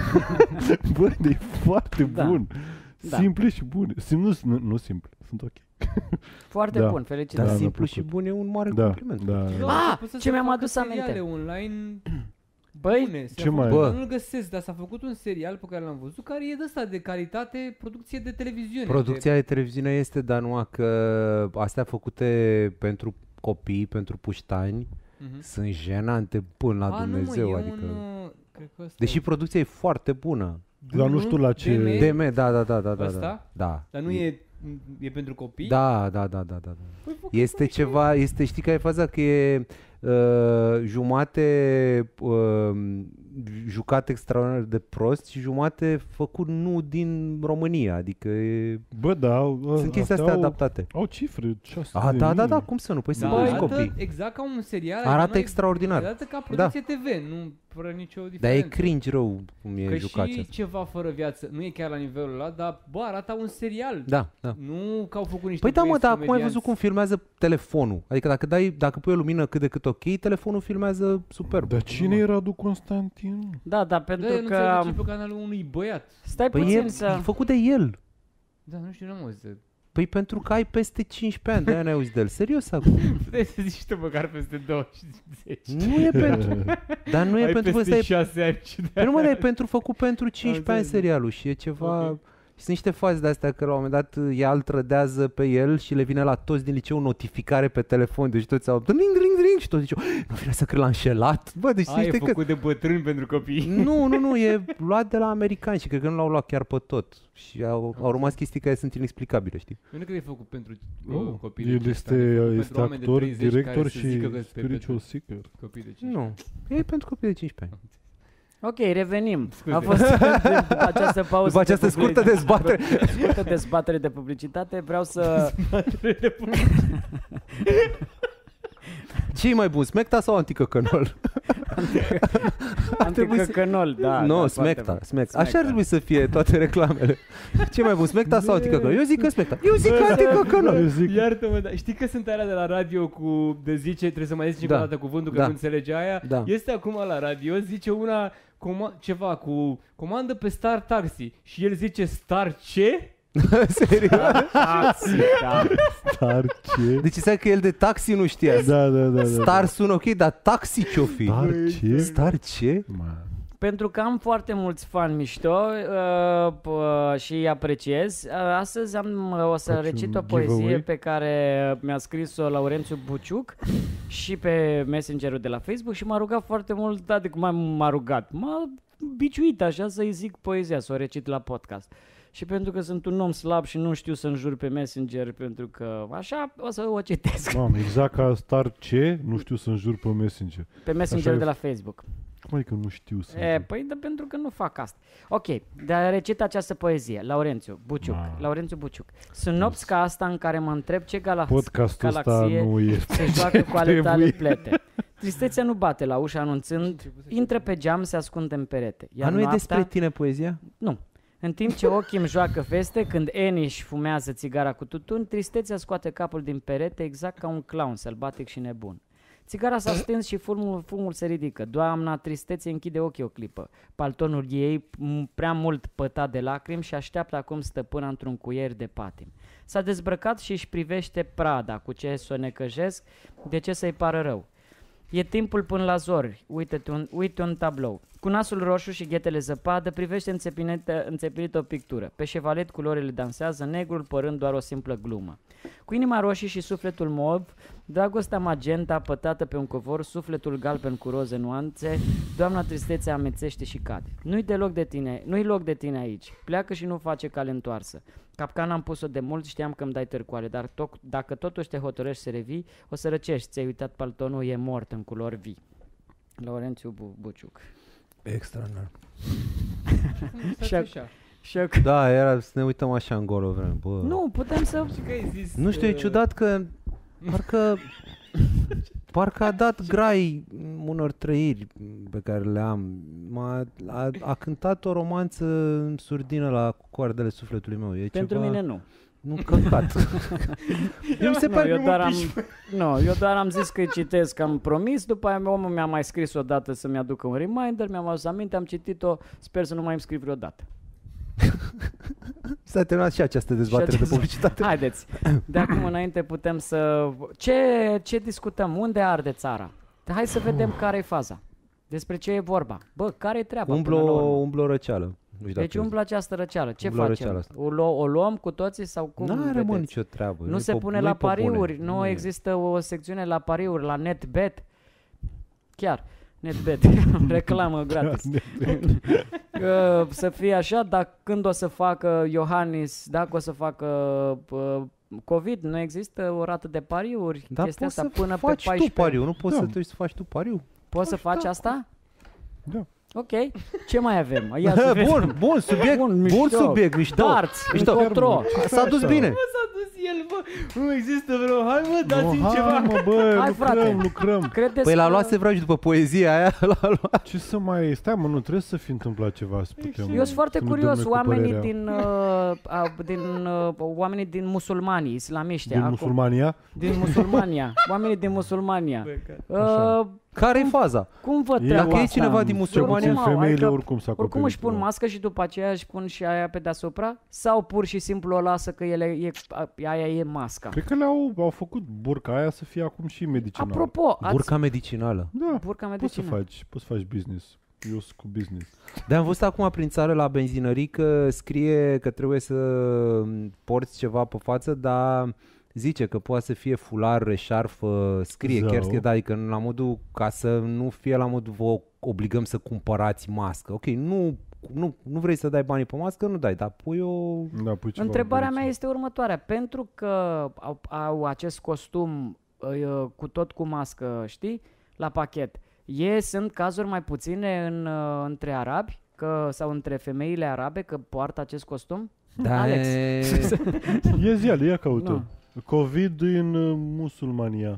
Speaker 3: Bă, e foarte
Speaker 4: Da.
Speaker 3: bun.
Speaker 4: Da.
Speaker 3: Simple și bune. Sim, nu, nu, nu simple, sunt ok.
Speaker 4: Foarte
Speaker 3: Da.
Speaker 4: bun,
Speaker 1: Dar
Speaker 4: felicitări.
Speaker 3: Da, mi-a
Speaker 1: simplu și
Speaker 3: plăcut.
Speaker 1: bun e un mare
Speaker 3: Da,
Speaker 1: compliment.
Speaker 3: da.
Speaker 2: Eu,
Speaker 4: Ah,
Speaker 2: a început să
Speaker 4: ce
Speaker 2: se
Speaker 4: mi-am
Speaker 2: facă
Speaker 4: adus
Speaker 2: seriale
Speaker 4: aminte.
Speaker 2: online.
Speaker 4: Băi,
Speaker 2: Bune, se
Speaker 3: ce mai-
Speaker 2: făcut,
Speaker 1: Bă.
Speaker 2: nu-l găsesc, dar s-a făcut un serial pe care l-am văzut, care e de ăsta de calitate, producție de televiziune.
Speaker 1: Producția de televiziune este, dar numai că astea făcute pentru copii, pentru puștani,
Speaker 2: De... Uh-huh.
Speaker 1: sunt jenante până la
Speaker 2: A,
Speaker 1: Dumnezeu.
Speaker 2: nu, mă, e
Speaker 1: adică...
Speaker 2: un, uh, cred că ăsta
Speaker 1: Deși
Speaker 2: e.
Speaker 1: producția e foarte bună.
Speaker 3: Dar nu știu la ce-
Speaker 2: D M,
Speaker 1: D M, da, da, da, da, da.
Speaker 2: Ăsta?
Speaker 1: Da. da.
Speaker 2: Dar nu e, e pentru copii?
Speaker 1: Da, da, da, da, da. da.
Speaker 2: Păi, fă,
Speaker 1: Este
Speaker 2: fă,
Speaker 1: ceva, este, știi care e faza? Că e uh, jumate uh, jucat extraordinar de prost și jumate făcut nu din România, adică e...
Speaker 3: Bă, da, au,
Speaker 1: sunt chestii astea
Speaker 3: au,
Speaker 1: adaptate.
Speaker 3: Au cifre, șase
Speaker 1: Ah,
Speaker 3: de
Speaker 1: da,
Speaker 3: mii.
Speaker 1: da, da, cum să nu? Păi sunt
Speaker 2: Da,
Speaker 1: mulți
Speaker 2: arată
Speaker 1: copii.
Speaker 2: exact ca un serial.
Speaker 1: Arată
Speaker 2: adică nu ai-
Speaker 1: extraordinar.
Speaker 2: Arată ca producție T V, nu fără nicio
Speaker 1: Dar e
Speaker 2: diferență.
Speaker 1: cringe rău cum e
Speaker 2: Că
Speaker 1: jucat.
Speaker 2: și ceva fără viață, nu e chiar la nivelul ăla, dar bă, arată un serial.
Speaker 1: Da, da.
Speaker 2: Nu că au făcut niște
Speaker 1: Păi da, mă,
Speaker 2: băieți
Speaker 1: dar acum ai
Speaker 2: comedianți.
Speaker 1: văzut cum filmează telefonul. Adică dacă dai, dacă pui o lumină cât de cât ok, telefonul filmează superb.
Speaker 3: Dar cine e Radu Constantin?
Speaker 4: Da, da,
Speaker 2: Da,
Speaker 4: pentru
Speaker 2: eu nu
Speaker 4: că...
Speaker 2: înțeleg ce pe canalul unui băiat.
Speaker 4: Stai
Speaker 1: Păi
Speaker 4: puțin
Speaker 1: e,
Speaker 4: să...
Speaker 1: e făcut de el.
Speaker 2: Da, nu știu, n-am auzit. de-
Speaker 1: Păi pentru că ai peste cincisprezece ani, de-aia n-ai auzit de el. Serios acum.
Speaker 2: Puteai să zici tu măcar peste douăzeci.
Speaker 1: Nu e pentru... Dar nu e
Speaker 2: Ai
Speaker 1: pentru că
Speaker 2: peste
Speaker 1: ăsta e...
Speaker 2: șase ani și de
Speaker 1: Păi nu mă, dar e pentru făcut pentru cincisprezece ani
Speaker 2: înțeles.
Speaker 1: serialul și e ceva...
Speaker 2: Ok.
Speaker 1: Sunt niște faze de-astea că la un moment dat ea îl trădează pe el și le vine la toți din liceu notificare pe telefon. Deci toți au... Dring, dring, dring și toți ziceau, nu vine să cred l-a înșelat. Bă, deci sunt
Speaker 2: A, e
Speaker 1: niște că...
Speaker 2: făcut de bătrâni pentru copii.
Speaker 1: Nu, nu, nu, e luat de la americani și cred că nu l-au luat chiar pe tot. Și au, au rămas chestii care sunt inexplicabile, știi?
Speaker 2: Eu nu cred că e făcut pentru uh,
Speaker 3: Oh,
Speaker 2: copii de
Speaker 3: el
Speaker 2: cincisprezece
Speaker 3: este,
Speaker 2: ani, e făcut
Speaker 3: este
Speaker 2: pentru oameni de
Speaker 3: actor,
Speaker 2: treizeci
Speaker 3: director
Speaker 2: care să zică
Speaker 3: și
Speaker 2: că sunt
Speaker 3: spiritual
Speaker 2: pentru
Speaker 3: seeker.
Speaker 2: Copii de cincisprezece
Speaker 1: Nu, e pentru copii de cincisprezece ani.
Speaker 4: Ok, revenim.
Speaker 2: Scuze.
Speaker 4: A fost după această pauză
Speaker 1: După această
Speaker 4: de public-
Speaker 1: scurtă dezbatere.
Speaker 4: scurtă dezbatere de publicitate, vreau să...
Speaker 1: Ce e mai bun, Smecta sau Anticăcănol? trebui să-
Speaker 4: Anticăcănol, da.
Speaker 1: Nu,
Speaker 4: da,
Speaker 1: Smecta,
Speaker 4: foarte
Speaker 1: Smecta.
Speaker 4: bun.
Speaker 1: Așa ar trebui să fie toate reclamele. Ce e mai bun, Smecta sau Anticăcănol? Eu zic că Smecta. Eu zic că Anticăcănol.
Speaker 3: Eu zic,
Speaker 2: Iartă-mă, dar știi că sunt alea de la radio cu de zice, trebuie să mai zici încă
Speaker 1: Da.
Speaker 2: o dată cuvântul că
Speaker 1: Da.
Speaker 2: nu înțelege aia.
Speaker 1: Da.
Speaker 2: Este acum la radio, zice una coma- ceva cu comandă pe Star Taxi și el zice Star ce?
Speaker 1: Serios?
Speaker 4: Taxi, da.
Speaker 3: Star ce?
Speaker 1: Deci înseamnă că el de taxi nu știa.
Speaker 3: Da, da, da. da,
Speaker 1: Star sună ok, dar taxi ce-o fi?
Speaker 3: Star ce?
Speaker 1: Star ce?
Speaker 3: Ma.
Speaker 4: Pentru că am foarte mulți fani mișto uh, p- și îi apreciez. Uh, astăzi am, uh, o să
Speaker 3: Faci
Speaker 4: recit
Speaker 3: un
Speaker 4: o poezie
Speaker 3: giveaway?
Speaker 4: pe care mi-a scris-o Laurențiu Buciuc și pe Messengerul de la Facebook și m-a rugat foarte mult, adică m-a, m-a rugat, m-a biciuit așa să-i zic poezia, să o recit la podcast. Și pentru că sunt un om slab și nu știu să înjur pe Messenger, pentru că așa o să o citesc.
Speaker 3: Mamă, exact ca Star ce? Nu știu să înjur pe Messenger.
Speaker 4: Pe Messengerul
Speaker 3: Așa
Speaker 4: de
Speaker 3: e.
Speaker 4: la Facebook.
Speaker 3: Cum adică nu știu să
Speaker 4: E,
Speaker 3: înjur?
Speaker 4: păi, da, pentru că nu fac asta. Ok, dar recit această poezie. Laurențiu Buciuc.
Speaker 3: Ma.
Speaker 4: Laurențiu Buciuc. Sunt nopți ca asta în care mă întreb ce galax-
Speaker 3: Podcastul ăsta
Speaker 4: galaxie
Speaker 3: nu este.
Speaker 4: se joacă cu ale tale
Speaker 3: trebuie.
Speaker 4: plete. Tristețea nu bate la ușă anunțând, intră pe geam, se ascunde în perete. Iar
Speaker 1: Dar nu e
Speaker 4: noaptea,
Speaker 1: despre tine poezia?
Speaker 4: Nu. În timp ce ochii îmi joacă feste, când Annie își fumează țigara cu tutun, tristețea scoate capul din perete exact ca un clown sălbatic și nebun. Țigara s-a stins și fumul, fumul se ridică. Doamna tristețe închide ochii o clipă. Paltonul ei m- prea mult pătat de lacrimi și așteaptă acum stăpâna într-un cuier de patim. S-a dezbrăcat și își privește prada. Cu ce să o necăjesc? De ce să-i pară rău? E timpul până la zori. Uite-te un, uite un tablou. Cu nasul roșu și ghetele zăpadă, privește înțepinită, înțepinită o pictură. Pe șevalet culorile dansează, negrul părând doar o simplă glumă. Cu inima roșie și sufletul mov, dragostea magenta pătată pe un covor, sufletul galben cu roze nuanțe, doamna tristețe amețește și cade. Nu-i deloc de tine, nu-i loc de tine aici. Pleacă și nu face cale întoarsă. Capcana am pus-o de mult, știam că îmi dai târcoale, dar to- dacă totuși te hotărăști să revii, o să răcești. Ți-ai uitat paltonul, e mort în culori vii. Laurențiu Bu- Buciuc.
Speaker 1: Extraordinar.
Speaker 4: Și ac-
Speaker 2: Așa.
Speaker 4: Și ac-
Speaker 1: Da, era să ne uităm așa în gol o vreme. Bă.
Speaker 4: Nu, putem să...
Speaker 2: Și că ai zis...
Speaker 1: Nu știu, e
Speaker 2: uh,
Speaker 1: ciudat că parcă parcă a dat grai unor trăiri pe care le am. M-a, a, a cântat o romanță în surdină la coardele sufletului meu. E
Speaker 4: Pentru
Speaker 1: ceva...
Speaker 4: mine nu.
Speaker 1: Nu, căcat. Eu mi se
Speaker 4: Nu,
Speaker 1: pare...
Speaker 4: eu doar am, nu, eu doar am zis că îi citesc, am promis, după aia omul mi-a mai scris o dată să-mi aducă un reminder, mi-am adus aminte, am citit-o, sper să nu mai îmi scriu vreodată.
Speaker 1: S-a terminat și această dezbatere
Speaker 4: Și această-
Speaker 1: de publicitate.
Speaker 4: Haideți, de acum înainte putem să... Ce, ce discutăm? Unde arde țara? Hai să vedem care e faza. Despre ce e vorba. Bă, care e treaba?
Speaker 1: Umblă
Speaker 4: până la
Speaker 1: o,
Speaker 4: urmă?
Speaker 1: umblă o răceală. Nu știu
Speaker 4: Deci
Speaker 1: dacă
Speaker 4: umblă această răceală. Ce
Speaker 1: Umblă
Speaker 4: facem?
Speaker 1: răceala asta.
Speaker 4: O, lu- o luăm cu toții sau cum
Speaker 1: Nu are,
Speaker 4: vedeți?
Speaker 1: mă, nicio treabă.
Speaker 4: Nu
Speaker 1: Nu-i
Speaker 4: se
Speaker 1: pe-
Speaker 4: pune
Speaker 1: nu-i
Speaker 4: la
Speaker 1: pe bune.
Speaker 4: pariuri, nu,
Speaker 1: Nu e.
Speaker 4: există o secțiune la pariuri, la NetBet. Chiar, NetBet, reclamă gratis. Uh, să fie așa, dar când o să facă Iohannis, dacă o să facă uh, COVID, nu există o rată de pariuri,
Speaker 1: Dar
Speaker 4: chestia
Speaker 1: poți
Speaker 4: asta
Speaker 1: să
Speaker 4: până
Speaker 1: faci
Speaker 4: pe paisprezece.
Speaker 1: tu pariu, nu poți
Speaker 3: Da.
Speaker 1: să te uiți să faci tu pariu.
Speaker 4: Poți să faci asta?
Speaker 3: Da.
Speaker 4: Ok, ce mai avem? Ia să vedem.
Speaker 1: Bun, bun subiect,
Speaker 4: Bun,
Speaker 1: bun,
Speaker 4: mișto.
Speaker 1: subiect, mișto.
Speaker 4: Darts,
Speaker 1: mișto.
Speaker 4: încotro.
Speaker 1: S-a dus bine.
Speaker 2: Bă, s-a dus el, bă. Nu există vreo... Hai, mă,
Speaker 3: No,
Speaker 2: dați-mi
Speaker 3: hai,
Speaker 2: ceva.
Speaker 3: mă, bă,
Speaker 4: Hai,
Speaker 3: lucrăm,
Speaker 4: frate.
Speaker 3: lucrăm.
Speaker 4: Credeți
Speaker 1: Păi l-a
Speaker 4: că-
Speaker 1: luat Sevraj după poezia aia, l-a luat.
Speaker 3: Ce să mai... Stai, mă, nu trebuie să fi întâmplat ceva să putem...
Speaker 4: Eu sunt foarte
Speaker 3: să ne
Speaker 4: curios,
Speaker 3: dăm noi cu
Speaker 4: oamenii
Speaker 3: părerea.
Speaker 4: din, uh, a, din uh, oamenii din musulmanii, islamiști,
Speaker 3: Din
Speaker 4: acum-
Speaker 3: musulmania?
Speaker 4: din musulmania, oamenii din musulmania. Uh,
Speaker 3: Așa.
Speaker 1: Care-i faza?
Speaker 4: cum văd
Speaker 3: E-
Speaker 4: treaba
Speaker 1: Dacă e
Speaker 4: asta?
Speaker 1: cineva din
Speaker 3: Cel
Speaker 1: musulmania,
Speaker 3: puțin
Speaker 4: Oricum au,
Speaker 3: femeile
Speaker 4: adică
Speaker 3: oricum s-a
Speaker 4: Oricum își pun
Speaker 3: acoperit,
Speaker 4: mască și după aceea își pun și aia pe deasupra? Sau pur și simplu o lasă că ele e, aia e masca?
Speaker 3: Cred că le-au au făcut burca aia să fie acum și medicinală.
Speaker 4: Apropo, ați...
Speaker 1: burca medicinală.
Speaker 3: Da,
Speaker 4: burca
Speaker 3: poți să
Speaker 4: medicină.
Speaker 3: faci, poți să faci business. Eu sunt cu business.
Speaker 1: Dar am văzut acum prin țară la benzinării că scrie că trebuie să porți ceva pe față, dar zice că poate să fie fular, eșarfă, scrie,
Speaker 3: Zău.
Speaker 1: chiar scrie, da, adică la modul, ca să nu fie la modul vă obligăm să cumpărați mască. Ok, nu, nu, nu vrei să dai banii pe mască, nu dai, dar pui o...
Speaker 3: Da, pui ceva
Speaker 4: Întrebarea
Speaker 3: în
Speaker 4: mea
Speaker 3: bănuță.
Speaker 4: este următoarea. Pentru că au, au acest costum uh, cu tot cu mască, știi, la pachet, e, sunt cazuri mai puține în, uh, între arabi că, sau între femeile arabe că poartă acest costum?
Speaker 1: Da,
Speaker 4: Alex.
Speaker 1: e...
Speaker 3: E zi, ia caută.
Speaker 4: Nu.
Speaker 3: COVID în uh, musulmania.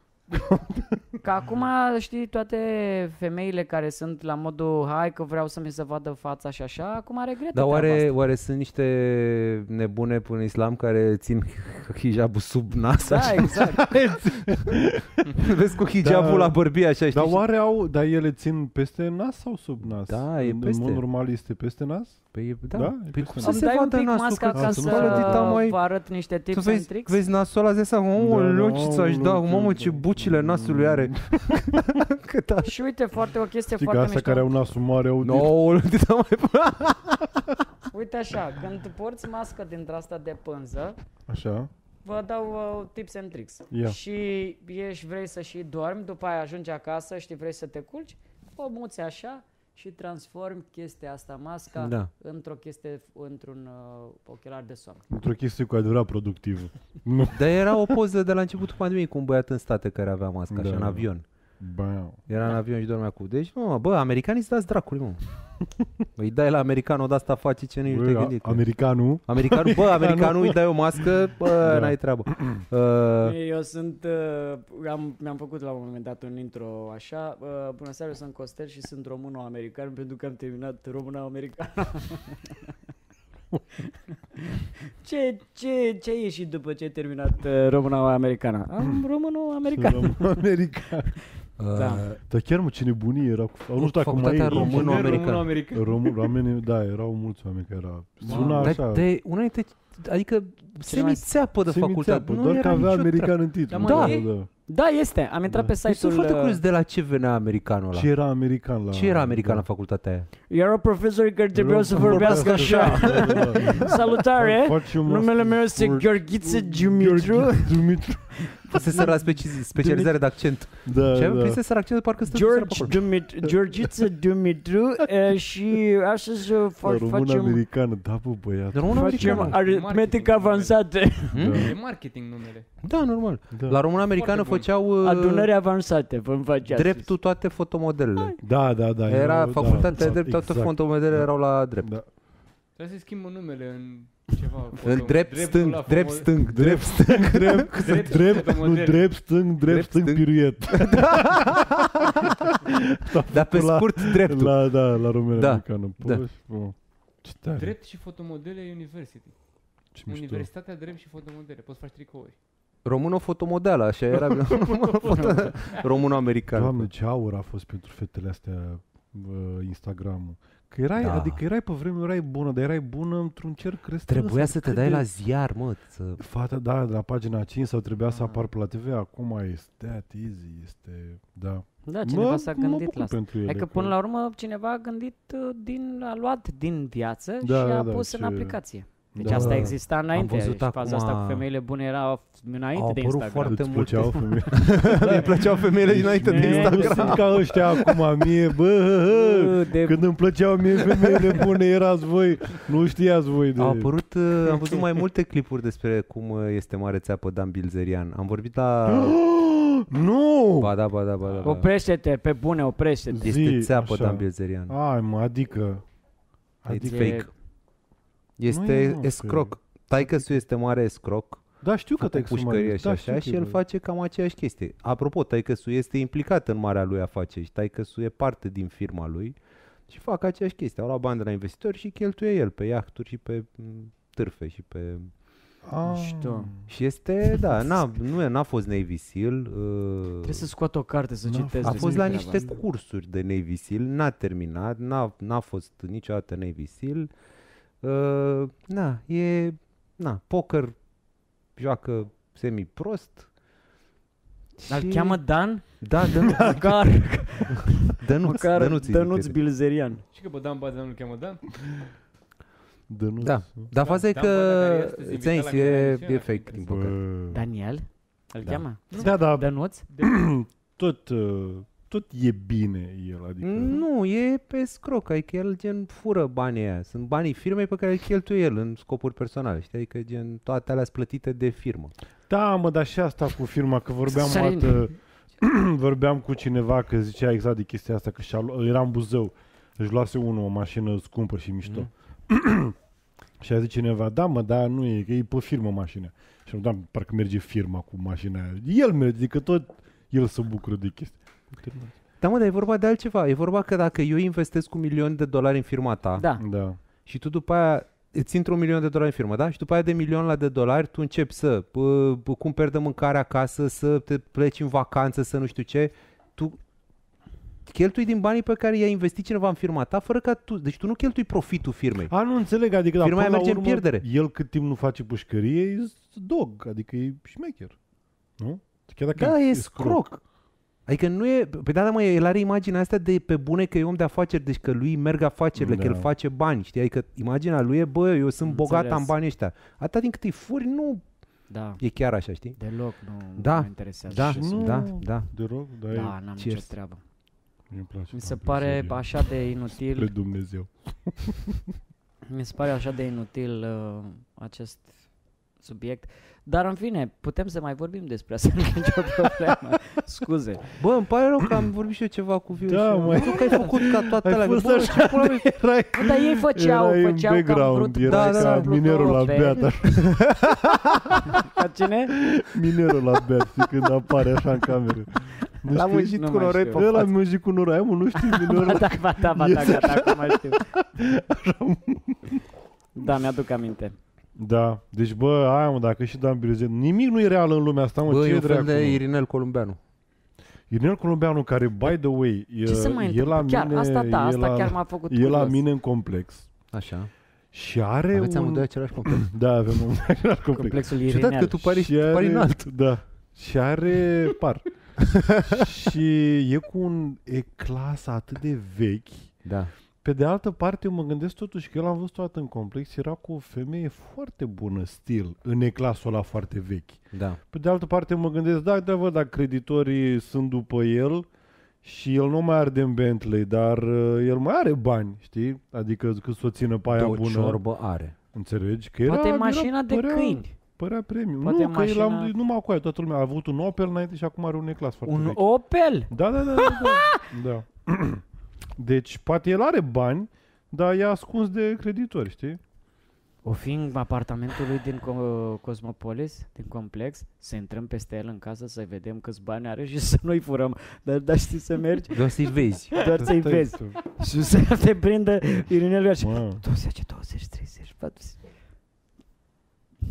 Speaker 4: Că acum, știi, toate femeile care sunt la modul hai că vreau să mi se vadă fața și așa, acum regretă
Speaker 1: Dar
Speaker 4: treaba
Speaker 1: oare,
Speaker 4: asta.
Speaker 1: oare sunt niște nebune până islam care țin hijabul sub nas?
Speaker 4: Da,
Speaker 1: așa?
Speaker 4: exact.
Speaker 1: Vezi cu hijabul
Speaker 3: Da.
Speaker 1: la bărbie așa, știi?
Speaker 3: Dar oare au, dar ele țin peste nas sau sub nas?
Speaker 1: Da, e
Speaker 3: în,
Speaker 1: peste.
Speaker 3: În mod normal este peste nas?
Speaker 1: Păi, da.
Speaker 3: Da, e
Speaker 1: Păi
Speaker 3: peste
Speaker 1: cum
Speaker 3: nas.
Speaker 1: să
Speaker 4: Îmi
Speaker 1: se
Speaker 4: dai un
Speaker 1: vadă
Speaker 4: pic
Speaker 1: nasul?
Speaker 4: masca
Speaker 1: Că
Speaker 4: ca
Speaker 3: să
Speaker 4: să
Speaker 3: nu văd
Speaker 1: dita, mai-
Speaker 4: vă arăt niște
Speaker 1: Tu
Speaker 4: tips and
Speaker 1: vezi,
Speaker 4: tricks?
Speaker 1: vezi nasul ăla, zici, mamă,
Speaker 3: Da,
Speaker 1: leu,
Speaker 3: da,
Speaker 1: ce ți-aș da,
Speaker 3: aoleu,
Speaker 1: mamă,
Speaker 3: ce-
Speaker 1: ce bucile nasului are. Cât a...
Speaker 4: Și uite, foarte o chestie
Speaker 3: Știi că
Speaker 4: foarte
Speaker 3: astea
Speaker 4: mișto.
Speaker 3: care au nasul mare au dit.
Speaker 1: No, dita mai
Speaker 4: Uite așa, când porți mască dintre asta de pânză,
Speaker 3: Așa.
Speaker 4: vă dau uh, tips and tricks.
Speaker 3: Ia.
Speaker 4: Și ești, vrei să și dormi, după aia ajungi acasă, știi, vrei să te culci, o muți așa și transformi chestia asta, masca,
Speaker 1: Da.
Speaker 4: într-o chestie, într-un uh, ochelar de somn.
Speaker 3: Într-o chestie cu adevărat productivă. Nu.
Speaker 1: Dar era o poză de la începutul pandemiei cu un băiat în state care avea mască, așa,
Speaker 3: Da.
Speaker 1: în avion.
Speaker 3: Bam.
Speaker 1: Era în avion și dormea cu... Deci, mă, bă, americanii îți dați dracului, mă. Îi dai la americanul de asta face ce nici nu te
Speaker 3: Bă,
Speaker 1: gândi. că-
Speaker 3: Americanul.
Speaker 1: Americanul, bă, americanul îi dai o mască, bă,
Speaker 3: Da.
Speaker 1: n-ai treabă. Uh,
Speaker 4: Eu sunt, uh, am, mi-am făcut la un moment dat un intro așa, uh, bună seara, eu sunt Costel și sunt româno-american pentru că am terminat română-american. ce, ce, ce ai ieșit după ce ai terminat uh, română-americana? Am română-american.
Speaker 3: American.
Speaker 1: uh,
Speaker 4: Da.
Speaker 3: Dar chiar mă, ce nebunie era. Cu... Nu știu dacă mai e.
Speaker 1: Facultatea română-americană.
Speaker 2: Româno-american.
Speaker 3: Român, oamenii, da, erau mulți oameni care era. Suna
Speaker 1: Dar
Speaker 3: așa.
Speaker 1: de, una dintre, adică semi-țeapă de
Speaker 3: Semi-țeapă,
Speaker 1: facultate. Nu
Speaker 3: doar
Speaker 1: era
Speaker 3: că avea
Speaker 1: nicio
Speaker 3: american în titlu.
Speaker 2: Da, mă,
Speaker 3: da,
Speaker 2: e?
Speaker 3: da.
Speaker 4: Da, este. Am intrat pe
Speaker 1: Eu sunt
Speaker 4: site-ul...
Speaker 1: foarte
Speaker 4: uh,
Speaker 1: curios de la ce venea americanul ăla.
Speaker 3: Ce era american la...
Speaker 1: Ce era american
Speaker 3: da.
Speaker 1: la facultatea aia?
Speaker 4: Era profesor care trebuia să vorbească așa.
Speaker 3: Da, da, da.
Speaker 4: Salutare!
Speaker 3: Faci un
Speaker 4: Numele meu este
Speaker 3: for-
Speaker 4: Gheorghiță
Speaker 3: for-
Speaker 4: Dumitru.
Speaker 3: Gheorghiță Dumitru.
Speaker 1: Fusese la speci- specializare de accent.
Speaker 3: Da,
Speaker 1: Și avea
Speaker 3: da.
Speaker 1: prinsese accent, parcă stă
Speaker 4: George Dumitru, Georgiță Dumitru uh, și astăzi uh,
Speaker 3: La
Speaker 4: fa-
Speaker 3: român
Speaker 4: facem,
Speaker 3: americană, da, bă, băiat.
Speaker 1: Român
Speaker 4: facem
Speaker 1: americană.
Speaker 4: aritmetică
Speaker 2: Marketing.
Speaker 4: avansate.
Speaker 1: Hmm?
Speaker 2: E marketing numele.
Speaker 1: Da, normal.
Speaker 3: Da.
Speaker 1: La român americană
Speaker 2: Foarte bun.
Speaker 1: făceau uh,
Speaker 4: Adunări avansate vom face
Speaker 1: dreptul toate fotomodelele.
Speaker 3: Da, da, da.
Speaker 1: Era
Speaker 3: erau-
Speaker 1: facultatea
Speaker 3: da,
Speaker 1: de drept, toate
Speaker 3: exact.
Speaker 1: fotomodelele erau la drept.
Speaker 3: Da.
Speaker 2: Trebuie să schimbă numele în ceva.
Speaker 1: În
Speaker 2: foto-
Speaker 1: drept,
Speaker 2: dreptul
Speaker 1: stâng,
Speaker 2: la
Speaker 1: drept,
Speaker 2: fomo-
Speaker 1: stâng, drept, stâng.
Speaker 3: Drept,
Speaker 2: Drept,
Speaker 3: drept, nu
Speaker 2: fotomodel.
Speaker 3: drept, stâng, drept,
Speaker 1: Drept,
Speaker 3: stâng,
Speaker 1: stâng.
Speaker 3: piruet.
Speaker 1: Dar pe
Speaker 3: La-
Speaker 1: scurt, dreptul.
Speaker 3: La, da, la română
Speaker 1: Da,
Speaker 3: americană.
Speaker 1: da.
Speaker 3: Poși, bă, ce tare.
Speaker 2: Drept și fotomodele University.
Speaker 3: Ce mișto.
Speaker 2: Universitatea Drept și fotomodele. Poți să faci tricouri.
Speaker 1: Română fotomodelă, așa era. Română americană.
Speaker 3: Doamne, ce aur a fost pentru fetele astea uh, Instagram-ul. Că erai,
Speaker 1: Da.
Speaker 3: adică erai pe vreme, erai bună, dar erai bună într-un cer crestător.
Speaker 1: Trebuia să te dai la ziar, mă. Să...
Speaker 3: Fata, da, de la pagina cinci sau trebuia să
Speaker 1: Ah.
Speaker 3: apar pe la T V, acum este that easy, este, da.
Speaker 4: Da, cineva
Speaker 3: Mă-
Speaker 4: s-a
Speaker 3: mă
Speaker 4: gândit
Speaker 3: bucur
Speaker 4: la asta.
Speaker 3: pentru ele,
Speaker 4: Adică până la urmă cineva a gândit uh, din, a luat din viață
Speaker 3: Da,
Speaker 4: și
Speaker 3: da,
Speaker 4: a
Speaker 3: da,
Speaker 4: pus
Speaker 3: ce-
Speaker 4: în aplicație. Deci
Speaker 3: Da.
Speaker 4: asta exista înainte.
Speaker 1: văzut
Speaker 4: Și faza asta
Speaker 1: acum-
Speaker 4: cu femeile bune era înainte
Speaker 1: Au
Speaker 4: de
Speaker 1: apărut
Speaker 4: Instagram.
Speaker 1: foarte
Speaker 3: Îți
Speaker 1: multe.
Speaker 3: plăceau femeile?
Speaker 1: Îmi plăceau femeile dinainte de
Speaker 4: Man,
Speaker 1: Instagram.
Speaker 3: Sunt ca ăștia acum mie, bă,
Speaker 4: De...
Speaker 3: când îmi plăceau mie femeile bune, erați voi, nu știați voi de...
Speaker 1: Au apărut, uh, am văzut mai multe clipuri despre cum uh, este mare țeapă Dan Bilzerian. Am vorbit la...
Speaker 3: Nu!
Speaker 1: Ba da, ba da, ba da. ba.
Speaker 4: Oprește-te, pe bune, oprește-te.
Speaker 1: Este
Speaker 3: Zi,
Speaker 1: țeapă
Speaker 3: așa.
Speaker 1: Dan Bilzerian.
Speaker 3: Ai mă, adică...
Speaker 1: It's
Speaker 3: Adică...
Speaker 1: fake.
Speaker 3: Nu
Speaker 1: Este
Speaker 3: e, mă,
Speaker 1: escroc. Taică-su este mare escroc.
Speaker 3: Da, știu că
Speaker 1: Cu
Speaker 3: te-ai
Speaker 1: pușcărie și așa și el face cam aceeași chestie. Apropo, taică-su este implicat în marea lui afaceri. Taică-su e parte din firma lui și fac aceeași chestie. Au luat bani de la investitori și cheltuie el pe iahturi și pe m, târfe și pe...
Speaker 4: Mișto.
Speaker 1: Și este, da, n-a, nu e, n-a fost Navy SEAL. Uh,
Speaker 4: Trebuie să scot o carte să
Speaker 3: N-a
Speaker 4: citesc.
Speaker 1: a
Speaker 4: despre
Speaker 1: fost la
Speaker 4: treaba
Speaker 1: niște
Speaker 4: asta.
Speaker 1: cursuri de Navy SEAL, n-a terminat, n-a, n-a fost niciodată Navy SEAL. Uh, na, e, na, poker joacă semi-prost.
Speaker 4: Îl
Speaker 1: și-
Speaker 4: cheamă Dan?
Speaker 1: Da, Dănuț,
Speaker 4: Măcar,
Speaker 1: Dănuț,
Speaker 4: măcar
Speaker 1: Dănuț, îi zic
Speaker 4: Dănuț
Speaker 1: eu.
Speaker 4: Bilzerian.
Speaker 2: Și că bă, Dan Baza nu-l cheamă Dan?
Speaker 3: Dănuț.
Speaker 1: Da, dar faza e
Speaker 2: Dan Baza, care
Speaker 1: că,
Speaker 2: astăzi
Speaker 1: ți-am
Speaker 2: invitat
Speaker 1: zis,
Speaker 2: la mine la
Speaker 1: e,
Speaker 2: emisiune,
Speaker 1: e
Speaker 2: ar fi
Speaker 1: fake, din
Speaker 2: interesant.
Speaker 1: păcate.
Speaker 3: Bă.
Speaker 4: Daniel? Îl
Speaker 1: Da.
Speaker 4: cheamă?
Speaker 3: Da, da,
Speaker 4: Dănuț?
Speaker 3: tot, uh, tot e bine el, adică...
Speaker 1: Nu, e pe scroc, adică el gen fură banii aia. Sunt banii firmei pe care îl cheltuie el în scopuri personale, știi? Adică gen toate alea sunt plătite de firmă.
Speaker 3: Da, mă, dar și asta cu firma, că vorbeam o
Speaker 4: Sărin.
Speaker 3: dată, vorbeam cu cineva că zicea exact de chestia asta, că și-a lu- era în Buzău, își luase unul o mașină scumpă și mișto. Mm. Și a zis cineva, da, mă, dar nu e, că e pe firmă mașina. Și am zis, da, parcă merge firma cu mașina aia. El merge, adică tot el se bucură de chestia.
Speaker 1: Da, mă, dar e vorba de altceva. E vorba că dacă eu investesc un milion de dolari în firma ta
Speaker 4: Da.
Speaker 3: Da.
Speaker 1: și tu după aia îți intră un milion de dolari în firmă, da? Și după aia de milion la de dolari tu începi să pă, pă, cumperi de mâncare acasă, să te pleci în vacanță, să nu știu ce. Tu cheltui din banii pe care i-a investit cineva în firma ta, fără ca tu... Deci tu nu cheltui profitul firmei.
Speaker 3: A, nu înțeleg, adică da,
Speaker 1: Firma
Speaker 3: până
Speaker 1: aia
Speaker 3: la
Speaker 1: merge în
Speaker 3: urmă,
Speaker 1: pierdere.
Speaker 3: El cât timp nu face pușcărie, e dog, adică e șmecher. Nu? Chiar dacă
Speaker 1: Da, e scroc. Adică nu e... Pe da, da, mă, el are imaginea asta de pe bune că e om de afaceri, deci că lui merg afacerile,
Speaker 3: Da.
Speaker 1: că el face bani, știi? Adică imaginea lui e, bă, eu sunt bogat,
Speaker 4: Înțeles.
Speaker 1: am banii ăștia. Atâta din cât îi furi, nu
Speaker 4: Da.
Speaker 1: e chiar așa, știi?
Speaker 4: Deloc nu
Speaker 1: Da,
Speaker 4: mă interesează.
Speaker 1: Da,
Speaker 4: ce
Speaker 3: nu.
Speaker 4: sunt.
Speaker 1: da, da.
Speaker 3: De rog, da, e,
Speaker 4: Da, n-am nicio
Speaker 1: Cheers.
Speaker 4: treabă.
Speaker 3: mi-mi place.
Speaker 4: Mi se
Speaker 3: doamne,
Speaker 4: pare
Speaker 3: serios.
Speaker 4: așa de
Speaker 3: Spre
Speaker 4: inutil,
Speaker 3: Dumnezeu.
Speaker 4: mi se pare așa de inutil uh, acest subiect. Dar în fine, putem să mai vorbim despre asta, nu e nicio problemă. Scuze.
Speaker 1: Bă, îmi pare rău că am vorbit și eu ceva cu Viu.
Speaker 3: Da,
Speaker 1: și
Speaker 3: măi.
Speaker 1: tu că ai făcut ca toate
Speaker 3: Ai
Speaker 1: alea.
Speaker 3: fost
Speaker 1: Bă,
Speaker 3: așa
Speaker 1: ce pula mea-
Speaker 3: Erai,
Speaker 4: Bă, dar ei făceau,
Speaker 3: erai în
Speaker 4: făceau că am
Speaker 3: background,
Speaker 4: vrut
Speaker 3: erai
Speaker 1: Da,
Speaker 3: ca
Speaker 1: da,
Speaker 4: să
Speaker 3: minerul la
Speaker 4: Open.
Speaker 3: beat, așa.
Speaker 4: Ca cine?
Speaker 3: Minerul la beat, știi, când apare așa în cameră. Nu
Speaker 1: L-am
Speaker 3: știi?
Speaker 1: mânjit
Speaker 4: Nu
Speaker 1: cu
Speaker 4: mai
Speaker 1: noroi
Speaker 4: știu.
Speaker 1: pe
Speaker 3: Ăla
Speaker 1: față.
Speaker 3: mânjit cu noroi, mă, nu știi
Speaker 4: Ba
Speaker 3: minerul?
Speaker 4: da, ba da, ba da,
Speaker 3: Este
Speaker 4: gata, acum știu. Da, mi-aduc aminte.
Speaker 3: Da, deci bă, aia mă, dacă și Dan Bilzerian, nimic nu e real în lumea asta, mă,
Speaker 1: Bă,
Speaker 3: ce
Speaker 1: e
Speaker 3: e
Speaker 1: un fel
Speaker 3: dracu,
Speaker 1: de
Speaker 3: mă?
Speaker 1: Irinel Columbeanu.
Speaker 3: Irinel Columbeanu, care, by the way, e,
Speaker 4: Ce se mai
Speaker 3: e la
Speaker 4: întâmplă? Chiar,
Speaker 3: mine,
Speaker 4: asta da,
Speaker 3: e
Speaker 4: asta
Speaker 3: la,
Speaker 4: chiar m-a făcut
Speaker 3: e la
Speaker 4: curios.
Speaker 3: mine în complex.
Speaker 1: Așa.
Speaker 3: Și are
Speaker 1: Aveți
Speaker 3: un...
Speaker 1: amândoi același complex.
Speaker 3: Da, avem un același complex.
Speaker 4: Complexul
Speaker 1: Ciudat
Speaker 4: Irinel.
Speaker 1: că tu pari,
Speaker 3: Și
Speaker 1: tu pari
Speaker 3: are-
Speaker 1: înalt.
Speaker 3: Da. Și are par. Și e cu un E-clasă atât de vechi.
Speaker 1: Da.
Speaker 3: Pe de altă parte, eu mă gândesc totuși că el am văzut toată în complex, era cu o femeie foarte bună stil, în E-clasul ăla foarte vechi.
Speaker 1: Da.
Speaker 3: Pe de altă parte mă gândesc, da, da, văd, dacă creditorii sunt după el și el nu mai arde în Bentley, dar uh, el mai are bani, știi? Adică că să o țină pe aia
Speaker 1: O
Speaker 3: bună.
Speaker 1: ciorbă are.
Speaker 3: Înțelegi? Că era,
Speaker 4: Poate
Speaker 3: era,
Speaker 4: mașina de
Speaker 3: părea,
Speaker 4: câini.
Speaker 3: Părea premium.
Speaker 4: Poate
Speaker 3: Nu, că el
Speaker 4: mașina-
Speaker 3: am, numai cu aia, toată lumea a avut un Opel înainte și acum are un E-clas foarte
Speaker 4: Un
Speaker 3: vechi.
Speaker 4: Opel?
Speaker 3: Da, da, da, da, da. da. Deci, poate el are bani, dar e ascuns de creditori, știi?
Speaker 4: O fi în apartamentul lui din Co- Cosmopolis, din complex, să intrăm peste el în casă, să vedem câți bani are și să nu-i furăm. Dar, dar știi să mergi,
Speaker 1: Doar să-i vezi.
Speaker 4: doar să-i
Speaker 3: Stai,
Speaker 4: vezi.
Speaker 3: stai.
Speaker 4: Și să te prindă Irinel și
Speaker 3: Mă,
Speaker 4: douăzeci, douăzeci, treizeci, patruzeci.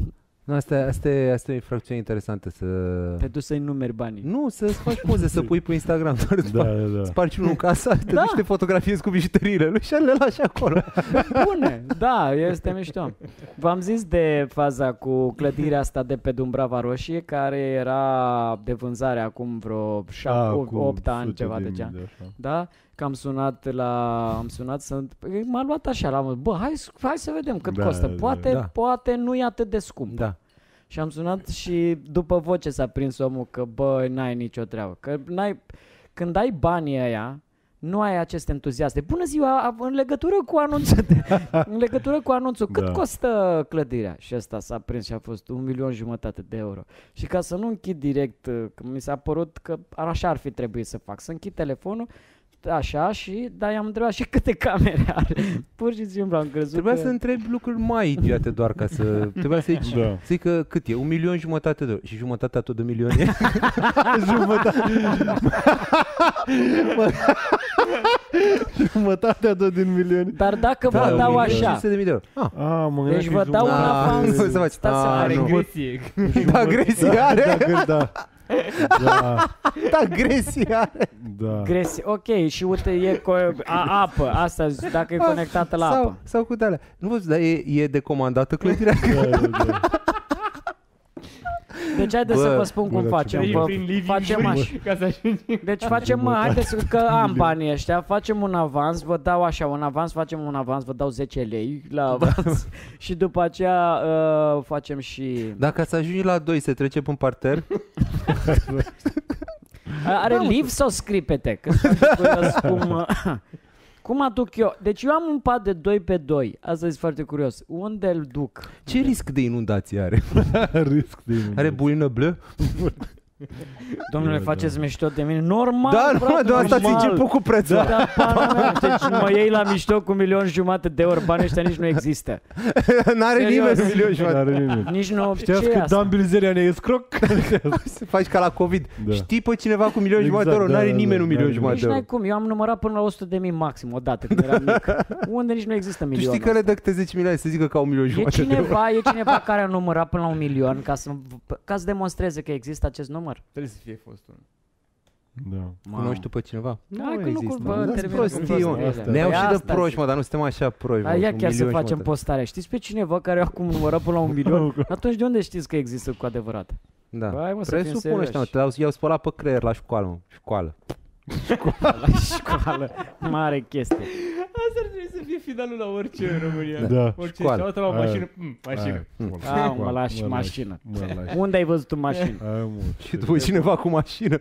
Speaker 1: Nu, asta, asta, e, asta e o infracțiune interesantă să...
Speaker 4: Te duci să-i numeri banii.
Speaker 1: Nu, să-ți faci poze, să pui pe Instagram. Doar îți
Speaker 3: Da,
Speaker 1: faci-
Speaker 3: da.
Speaker 1: spargi unul în casa, te
Speaker 4: Da.
Speaker 1: duci și te fotografiezi cu bijuteriile lui și le lași acolo.
Speaker 4: Bune, da, este mișto. V-am zis de faza cu clădirea asta de pe Dumbrava Roșie, care era de vânzare acum vreo opt ani, ceva de genul. Da? Că am sunat la... Am sunat să... M-a luat așa la mână. Bă, hai, hai să vedem cât
Speaker 3: Da,
Speaker 4: costă.
Speaker 3: da,
Speaker 4: Poate,
Speaker 1: da.
Speaker 4: poate nu e atât de scump.
Speaker 1: Da.
Speaker 4: Și am sunat și după voce s-a prins omul că bă, n-ai nicio treabă. Că n-ai... Când ai banii ăia, nu ai acest entuziasm. De bună ziua, în legătură cu anunțul, de, în legătură cu anunțul, cât
Speaker 3: Da.
Speaker 4: costă clădirea? Și ăsta s-a prins și a fost un milion jumătate de euro. Și ca să nu închid direct, că mi s-a părut că așa ar fi trebuit să fac, să închid telefonul, așa, și dar i-am întrebat și câte camere are. Pur și simplu am crezut
Speaker 1: Trebuia
Speaker 4: că...
Speaker 1: să întrebi lucruri mai idiote doar ca să... Trebuia să zici,
Speaker 3: Da.
Speaker 1: zic că cât e? Un milion jumătate de euro. Și jumătatea tot de milion e?
Speaker 3: Jumătatea tot din milioni.
Speaker 4: Dar dacă
Speaker 1: Da,
Speaker 4: vă
Speaker 1: un
Speaker 4: dau
Speaker 1: milion
Speaker 4: așa,
Speaker 1: cinci sute de mii de euro. Ah.
Speaker 3: A, mă
Speaker 4: deci
Speaker 3: gândeam
Speaker 4: vă
Speaker 3: că e
Speaker 4: dau un
Speaker 3: jumătate.
Speaker 4: avans.
Speaker 1: Nu, să faci.
Speaker 4: Stați să
Speaker 1: Ah,
Speaker 4: vă
Speaker 1: nu.
Speaker 2: Regresie.
Speaker 1: Da, agresie are.
Speaker 3: Da, da. Da,
Speaker 1: Da, agresie are.
Speaker 3: da.
Speaker 4: Gresi, ok, și uite, e co- a, apă, asta zic, dacă e conectată la
Speaker 1: sau,
Speaker 4: apă.
Speaker 1: sau cu de-alea. Nu vă zic, dar e, e decomandată clădirea?
Speaker 3: Da, da, da.
Speaker 4: Deci haideți
Speaker 1: Bă,
Speaker 4: să vă spun
Speaker 3: bă,
Speaker 4: cum
Speaker 3: dar
Speaker 4: facem.
Speaker 3: ce
Speaker 2: Treci
Speaker 4: Vă,
Speaker 2: prin living
Speaker 4: facem
Speaker 2: room
Speaker 4: așa.
Speaker 2: ca să ajungi.
Speaker 4: Deci facem, mă, haideți că am banii ăștia, facem un avans, vă dau așa, un avans, facem un avans, vă dau zece lei la avans și după aceea uh, facem și...
Speaker 1: Dacă să ajungi la doi, se trece pe parter.
Speaker 4: Are lift sau scripete? Că sunt curios cum, uh, cum aduc eu? Deci eu am un pat de doi pe doi, asta e foarte curios. Unde îl duc?
Speaker 1: Ce risc de inundație are?
Speaker 3: Risc de inundație.
Speaker 1: Are bulină bleu?
Speaker 4: Domnule,
Speaker 3: Da,
Speaker 4: faceți mișto de mine? Normal,
Speaker 1: Da, nu,
Speaker 4: frate,
Speaker 1: doar asta ți
Speaker 4: normal.
Speaker 1: început cu prețul.
Speaker 4: Da, da, pana mea. Deci mă iei la mișto cu milion jumate de euro, banii ăștia nici nu există.
Speaker 1: N-are
Speaker 4: Serios.
Speaker 1: nimeni un milion și
Speaker 3: N-are nimeni.
Speaker 4: Nici nu...
Speaker 3: Știați
Speaker 4: ce e
Speaker 3: că
Speaker 4: asta?
Speaker 3: Dan Bilzerian e escroc?
Speaker 1: să faci ca la COVID.
Speaker 3: Da.
Speaker 1: Știi pe cineva cu milion
Speaker 3: Exact,
Speaker 1: jumătate de euro?
Speaker 3: da,
Speaker 1: N-are
Speaker 3: da,
Speaker 1: nimeni
Speaker 3: da,
Speaker 1: un milion
Speaker 3: n-are
Speaker 1: jumătate
Speaker 4: Nici
Speaker 1: de
Speaker 4: n-ai
Speaker 1: euro.
Speaker 4: cum, eu am numărat până la o sută de mii maxim odată când eram mic. Unde nici nu există
Speaker 1: Tu
Speaker 4: milionul
Speaker 1: știi că le
Speaker 4: ăsta.
Speaker 1: dă câte zece milioane să zică că au un milion
Speaker 4: E
Speaker 1: jumătate de euro.
Speaker 4: cineva, e cineva care a numărat până la un milion ca să, ca să demonstreze că există acest număr?
Speaker 2: Trebuie să fie fost unul.
Speaker 3: Da.
Speaker 1: Cunoști tu pe cineva?
Speaker 4: Hai că nu
Speaker 1: există.
Speaker 4: cu- bă,
Speaker 1: Dați
Speaker 4: termină
Speaker 1: prostii,
Speaker 4: cu
Speaker 1: mă.
Speaker 4: prostiile.
Speaker 1: Ne iau
Speaker 4: Păi
Speaker 1: și de
Speaker 4: asta
Speaker 1: proști,
Speaker 4: zic.
Speaker 1: mă, dar nu suntem așa proști.
Speaker 4: Dar
Speaker 1: mă,
Speaker 4: ia
Speaker 1: un
Speaker 4: chiar să
Speaker 1: milion
Speaker 4: facem
Speaker 1: jumătate.
Speaker 4: postare. Știți pe cineva care acum numără până la un milion? Atunci de unde știți că există cu adevărat?
Speaker 1: Da.
Speaker 4: Hai, mă, să fim
Speaker 1: Presupune
Speaker 4: serioși.
Speaker 1: ăștia, mă, te-au- i-au spălat pe creier la școală, mă. Școală.
Speaker 4: La școală. Mare chestie.
Speaker 2: Asta ar trebui să fie finalul la orice în România.
Speaker 3: Da.
Speaker 2: Orice
Speaker 1: Școală.
Speaker 2: școală la o
Speaker 3: Aia.
Speaker 2: mașină. Mm, mașină.
Speaker 3: Aia.
Speaker 4: A, mă lași mașină.
Speaker 3: Mă lași.
Speaker 4: Unde ai văzut tu mașină?
Speaker 3: Aia, mă,
Speaker 1: Și după cineva cu mașină.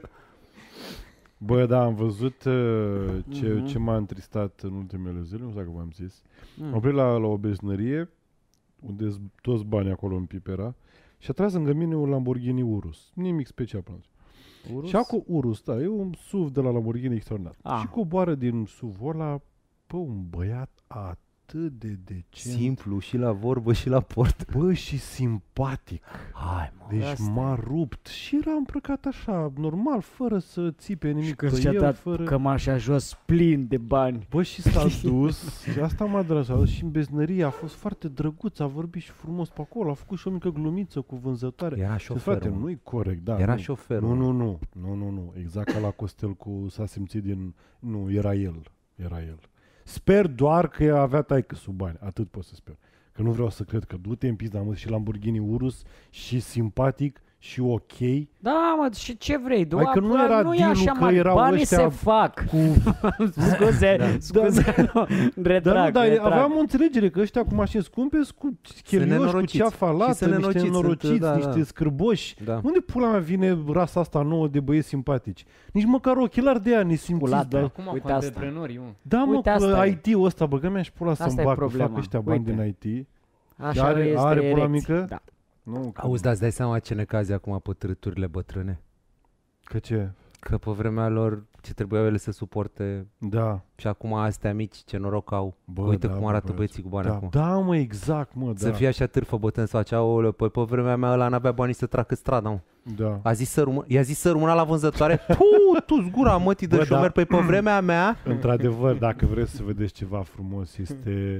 Speaker 3: Bă, da, am văzut uh, ce,
Speaker 4: Mhm.
Speaker 3: ce m-a întristat în ultimele zile, nu știu dacă v-am zis.
Speaker 4: Mm.
Speaker 3: Am oprit la, la o benzinărie, unde sunt toți banii acolo în pipera, și a tras lângă mine un Lamborghini Urus. Nimic special până atunci.
Speaker 4: Urus?
Speaker 3: Și acum Urus, da, e un S U V de la Lamborghini extraordinar.
Speaker 4: Ah.
Speaker 3: Și coboară din S U V-ul ăla, bă, un băiat atât de decent.
Speaker 1: Simplu, și la vorbă și la port.
Speaker 3: Bă, și simpatic.
Speaker 1: Hai, mă.
Speaker 3: Deci
Speaker 4: Asta
Speaker 3: m-a rupt și era îmbrăcat așa, normal, fără să țipe
Speaker 4: Și
Speaker 3: nimic
Speaker 4: când
Speaker 3: pe
Speaker 4: și-a
Speaker 3: el,
Speaker 4: dat
Speaker 3: fără...
Speaker 4: cămașa jos plin de bani.
Speaker 3: Bă, și s-a dus, și asta m-a deranjat, și în beznărie a fost foarte drăguț, a vorbit și frumos pe acolo, a făcut și o mică glumiță cu vânzătoare.
Speaker 1: Era
Speaker 3: Și
Speaker 1: șofer,
Speaker 3: frate,
Speaker 1: mă.
Speaker 3: nu-i corect, da.
Speaker 1: Era
Speaker 3: nu.
Speaker 1: șofer,
Speaker 3: Nu,
Speaker 1: mă.
Speaker 3: nu, nu, nu, nu, nu, exact ca la Costel cu s-a simțit din... Nu, era el, era el. Sper doar că avea taică sub bani, atât pot să sper. Că nu vreau să cred că du-te în pizda, mă, și Lamborghini Urus, și simpatic, și ok,
Speaker 4: Da, mă, și ce vrei? Du,
Speaker 3: Hai că nu
Speaker 4: acolo,
Speaker 3: era
Speaker 4: nu e
Speaker 3: deal-ul
Speaker 4: așa
Speaker 3: că
Speaker 4: mare,
Speaker 3: erau
Speaker 4: banii
Speaker 3: ăștia
Speaker 4: se fac.
Speaker 3: cu...
Speaker 4: Scuze,
Speaker 1: Da.
Speaker 4: scuze, nu, retrag,
Speaker 3: Dar nu, dar
Speaker 4: retrag.
Speaker 3: aveam o înțelegere că ăștia cu mașini scumpe sunt cu chelioși, cu
Speaker 1: nenorociți.
Speaker 3: ceafa
Speaker 1: Și
Speaker 3: lată,
Speaker 1: sunt
Speaker 3: niște
Speaker 1: nenociți,
Speaker 3: nenorociți,
Speaker 1: sunt, da,
Speaker 3: niște
Speaker 1: da.
Speaker 3: scârboși.
Speaker 1: Da.
Speaker 3: Unde pula mea vine rasa asta nouă de băieți simpatici? Nici măcar ochelari de aia nesimțiți.
Speaker 4: Sculată.
Speaker 3: Dar...
Speaker 2: Acum
Speaker 4: Uite
Speaker 2: cu
Speaker 4: asta.
Speaker 2: antreprenorii, mă.
Speaker 3: Da, mă,
Speaker 4: Uite,
Speaker 3: cu
Speaker 4: asta e.
Speaker 3: I T-ul ăsta, băgă mea și pula
Speaker 4: Asta
Speaker 3: să-mi
Speaker 4: e
Speaker 3: bag,
Speaker 4: problema.
Speaker 3: fac ăștia bani
Speaker 4: Uite.
Speaker 3: din I T.
Speaker 4: Așa
Speaker 3: Are-
Speaker 4: este
Speaker 3: are pula
Speaker 4: erecție.
Speaker 3: mică?
Speaker 4: Da.
Speaker 3: Nu, că,
Speaker 1: Auzi, da, îți dai seama ce necazi acum pe trâturile bătrâne?
Speaker 3: că ce?
Speaker 1: Că pe vremea lor ce trebuiau ele să suporte
Speaker 3: Da.
Speaker 1: și acum astea mici, ce noroc au.
Speaker 3: Bă,
Speaker 1: Uite
Speaker 3: da,
Speaker 1: cum
Speaker 3: bă,
Speaker 1: arată
Speaker 3: băieți.
Speaker 1: băieții cu bani
Speaker 3: Da,
Speaker 1: acum.
Speaker 3: da, mă, exact, mă,
Speaker 1: Să
Speaker 3: da.
Speaker 1: fie așa târfă bătân să face, aoleu, păi pe vremea mea ăla n-avea bani să tracă strada, mă.
Speaker 3: Da.
Speaker 1: A zis să rămân, i-a zis să rămână la vânzătoare. Pu, tu zgura, mătii de
Speaker 3: Bă,
Speaker 1: șomer,
Speaker 3: da.
Speaker 1: păi pe vremea mea.
Speaker 3: Într-adevăr, dacă vreți să vedeți ceva frumos, este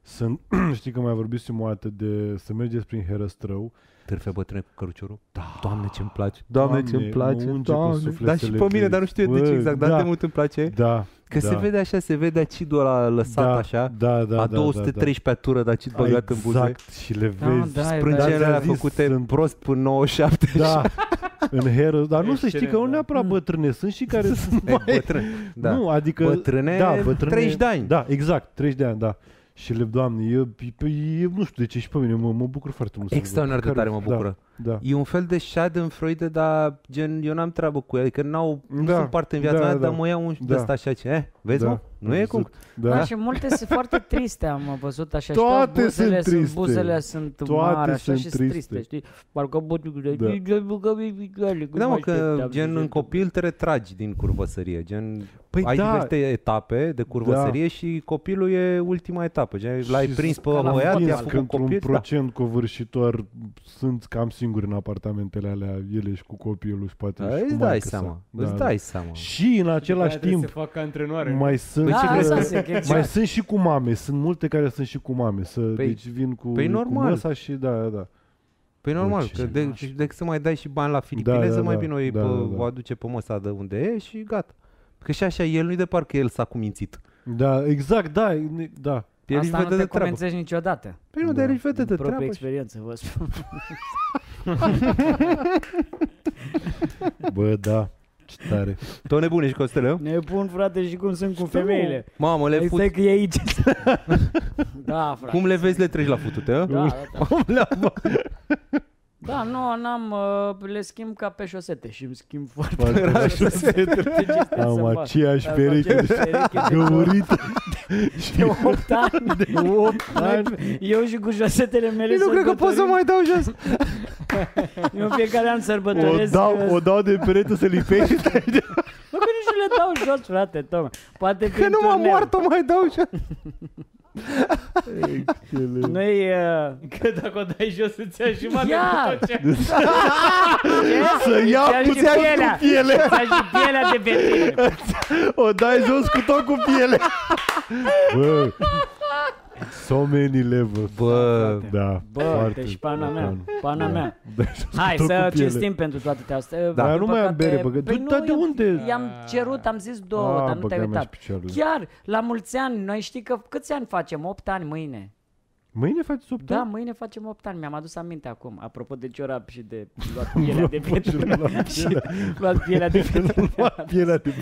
Speaker 3: Sunt, știi că mai vorbisem o dată de să mergeți prin Herăstrău.
Speaker 1: Târfe bătrâne cu căruciorul? Da. Doamne, ce-mi place.
Speaker 3: Doamne,
Speaker 1: ce-mi place.
Speaker 3: mă unge pe
Speaker 1: Doamne.
Speaker 3: suflet
Speaker 1: Dar
Speaker 3: să
Speaker 1: și
Speaker 3: le
Speaker 1: pe mine,
Speaker 3: vezi.
Speaker 1: dar nu știu
Speaker 3: Bă,
Speaker 1: de ce exact, dar
Speaker 3: da.
Speaker 1: de mult îmi place.
Speaker 3: Da.
Speaker 1: Că
Speaker 3: da.
Speaker 1: se vede așa, se vede acidul ăla lăsat
Speaker 3: da,
Speaker 1: așa,
Speaker 3: da, da,
Speaker 1: a
Speaker 3: da,
Speaker 1: două sute treisprezece tură de acid băgat în buze.
Speaker 3: Exact, și le
Speaker 4: Da,
Speaker 3: vezi.
Speaker 4: da,
Speaker 1: Sprâncenele
Speaker 3: da,
Speaker 1: alea
Speaker 3: zis,
Speaker 1: făcute
Speaker 3: sunt-
Speaker 1: prost până nouăzeci și șapte.
Speaker 3: Da, în heră, dar nu să știi
Speaker 2: Excelent,
Speaker 3: că nu
Speaker 2: da.
Speaker 3: neapărat bătrâne, sunt și care sunt
Speaker 1: E,
Speaker 3: mai...
Speaker 1: bătrâne. Da.
Speaker 3: Nu, adică...
Speaker 1: Bătrâne,
Speaker 3: da, bătrâne,
Speaker 1: treizeci de ani.
Speaker 3: Da, exact, treizeci de ani, da. Și le, Doamne, eu, eu, eu nu știu de ce și pe mine, mă, mă bucur foarte mult. să
Speaker 1: Extraordinar
Speaker 3: văd.
Speaker 1: de tare mă
Speaker 3: Care-
Speaker 1: bucură.
Speaker 3: Da, da.
Speaker 1: E un fel de schadenfreude, dar gen, eu n-am treabă cu el, adică n-au, nu
Speaker 3: Da,
Speaker 1: sunt parte în viața
Speaker 3: da,
Speaker 1: mea,
Speaker 3: da.
Speaker 1: dar mă iau un
Speaker 3: Da.
Speaker 1: de ăsta așa ce, eh, vezi
Speaker 3: Da,
Speaker 1: mă? Nu
Speaker 3: am
Speaker 1: e cum?
Speaker 3: văzut. Da.
Speaker 4: Da, și multe sunt foarte triste, am văzut așa.
Speaker 3: Toate
Speaker 4: și buzele
Speaker 3: sunt triste.
Speaker 4: Buzele sunt
Speaker 3: Toate
Speaker 4: mari, așa
Speaker 3: sunt
Speaker 4: și
Speaker 3: triste.
Speaker 4: triste, știi? Parcă buturile...
Speaker 3: Da.
Speaker 1: Da, mă, că gen în copil te retragi din curvăsărie, gen
Speaker 3: Păi
Speaker 1: ai
Speaker 3: da.
Speaker 1: diverse etape de curvăsărie și copilul e ultima etapă, gen l-ai
Speaker 3: Și
Speaker 1: prins pe
Speaker 4: ca la
Speaker 1: băiat,
Speaker 4: fotbal.
Speaker 1: i-a
Speaker 3: că
Speaker 1: făcut
Speaker 3: într-un
Speaker 1: copil, da.
Speaker 3: procent covârșitor sunt cam singuri în apartamentele alea, ele și cu copilul și poate
Speaker 1: Da,
Speaker 3: și cu
Speaker 1: îți dai
Speaker 3: maică sa.
Speaker 1: seama,
Speaker 3: Da,
Speaker 1: îți
Speaker 3: da.
Speaker 1: dai seama.
Speaker 3: Și în același timp
Speaker 2: să facă antrenoare.
Speaker 3: mai sunt,
Speaker 1: Păi
Speaker 4: Da,
Speaker 1: ce crezi
Speaker 4: asta
Speaker 1: că-
Speaker 4: zic, exact.
Speaker 3: mai sunt și cu mame, sunt multe care sunt și cu mame, să,
Speaker 1: Păi-
Speaker 3: deci vin cu,
Speaker 1: păi
Speaker 3: cu
Speaker 1: normal.
Speaker 3: măsa și da, da, da.
Speaker 1: Păi normal,
Speaker 3: ce
Speaker 1: că
Speaker 3: se
Speaker 1: de,
Speaker 4: naște.
Speaker 1: decât să mai dai și bani la filipineză,
Speaker 3: Da, da,
Speaker 1: mai
Speaker 3: da.
Speaker 1: bine o, iei
Speaker 3: Da,
Speaker 1: pe,
Speaker 3: da, da.
Speaker 1: o aduce pe măsa de unde e și gata. Că și așa, el nu-i de parcă el s-a cumințit.
Speaker 3: Da, exact, da, e- da.
Speaker 1: El își
Speaker 4: Asta nu
Speaker 1: vede
Speaker 4: te
Speaker 1: de treabă.
Speaker 4: comențezi niciodată.
Speaker 1: Păi nu,
Speaker 3: Da.
Speaker 1: dar el își vede de
Speaker 4: Proprie
Speaker 1: treabă. și-
Speaker 4: experiență, vă spun.
Speaker 3: Bă, da, ce tare.
Speaker 1: Tot nebune și Costeleu?
Speaker 4: Nebun, frate, și cum sunt cu femeile.
Speaker 1: Mamă, le
Speaker 4: Păi
Speaker 1: fut.
Speaker 4: stai că e aici. Da, frate.
Speaker 1: Cum le vezi, le treci la futute, a?
Speaker 4: Da, da, da. Da, nu, n-am, uh, le schimb ca pe șosete și îmi schimb foarte
Speaker 3: Foarte
Speaker 4: șosete.
Speaker 3: Am aceeași pereche de
Speaker 4: de
Speaker 3: găurită.
Speaker 4: de opt ani.
Speaker 3: De opt ani.
Speaker 4: Eu și cu șosetele mele
Speaker 1: Eu nu cred că pot să
Speaker 4: sărbătorim.
Speaker 1: mai dau jos.
Speaker 4: Eu în fiecare an
Speaker 3: O
Speaker 4: sărbătoresc.
Speaker 3: dau, o dau de perete să lipești.
Speaker 4: Bă, că nici nu le dau jos, frate, Tome. Poate
Speaker 1: Că nu m-am moart, o mai dau jos.
Speaker 3: Excelent.
Speaker 4: Noi... Uh,
Speaker 2: Că dacă o dai jos îți ia și mame
Speaker 4: Ia!
Speaker 2: cu tot ce...
Speaker 3: Să ia
Speaker 4: ți-a și
Speaker 3: puțin
Speaker 4: pielea.
Speaker 3: cu piele.
Speaker 4: Ți-a și pielea de pe tine.
Speaker 3: O dai jos cu tot cu piele. Bă, so many levels.
Speaker 1: Bă,
Speaker 3: Da,
Speaker 4: Bă,
Speaker 3: foarte
Speaker 4: deci pana mea,
Speaker 3: bun.
Speaker 4: pana
Speaker 3: Da.
Speaker 4: mea.
Speaker 3: Dai jos cu
Speaker 4: Hai
Speaker 3: tot
Speaker 4: să
Speaker 3: cu piele.
Speaker 4: cinstim pentru toate astea.
Speaker 3: Da,
Speaker 4: Din
Speaker 3: nu mai am
Speaker 4: păcate-
Speaker 3: bere, bă.
Speaker 4: Păi
Speaker 3: Du-
Speaker 4: nu,
Speaker 3: dar de
Speaker 4: eu-
Speaker 3: unde?
Speaker 4: I-am cerut, am zis două,
Speaker 3: Ah,
Speaker 4: dar nu te-ai
Speaker 3: băga mea
Speaker 4: uitat.
Speaker 3: și picioarele.
Speaker 4: Chiar, la mulți ani, noi știi că câți ani facem? opt ani mâine.
Speaker 3: Mâine faceți opt
Speaker 4: Da,
Speaker 3: ani?
Speaker 4: mâine facem opt ani. Mi-am adus aminte acum, apropo de ciorap și de luat pielea de piele.
Speaker 3: Luat
Speaker 4: Și
Speaker 3: pielea.
Speaker 4: luat pielea de piele.
Speaker 3: Luat pielea de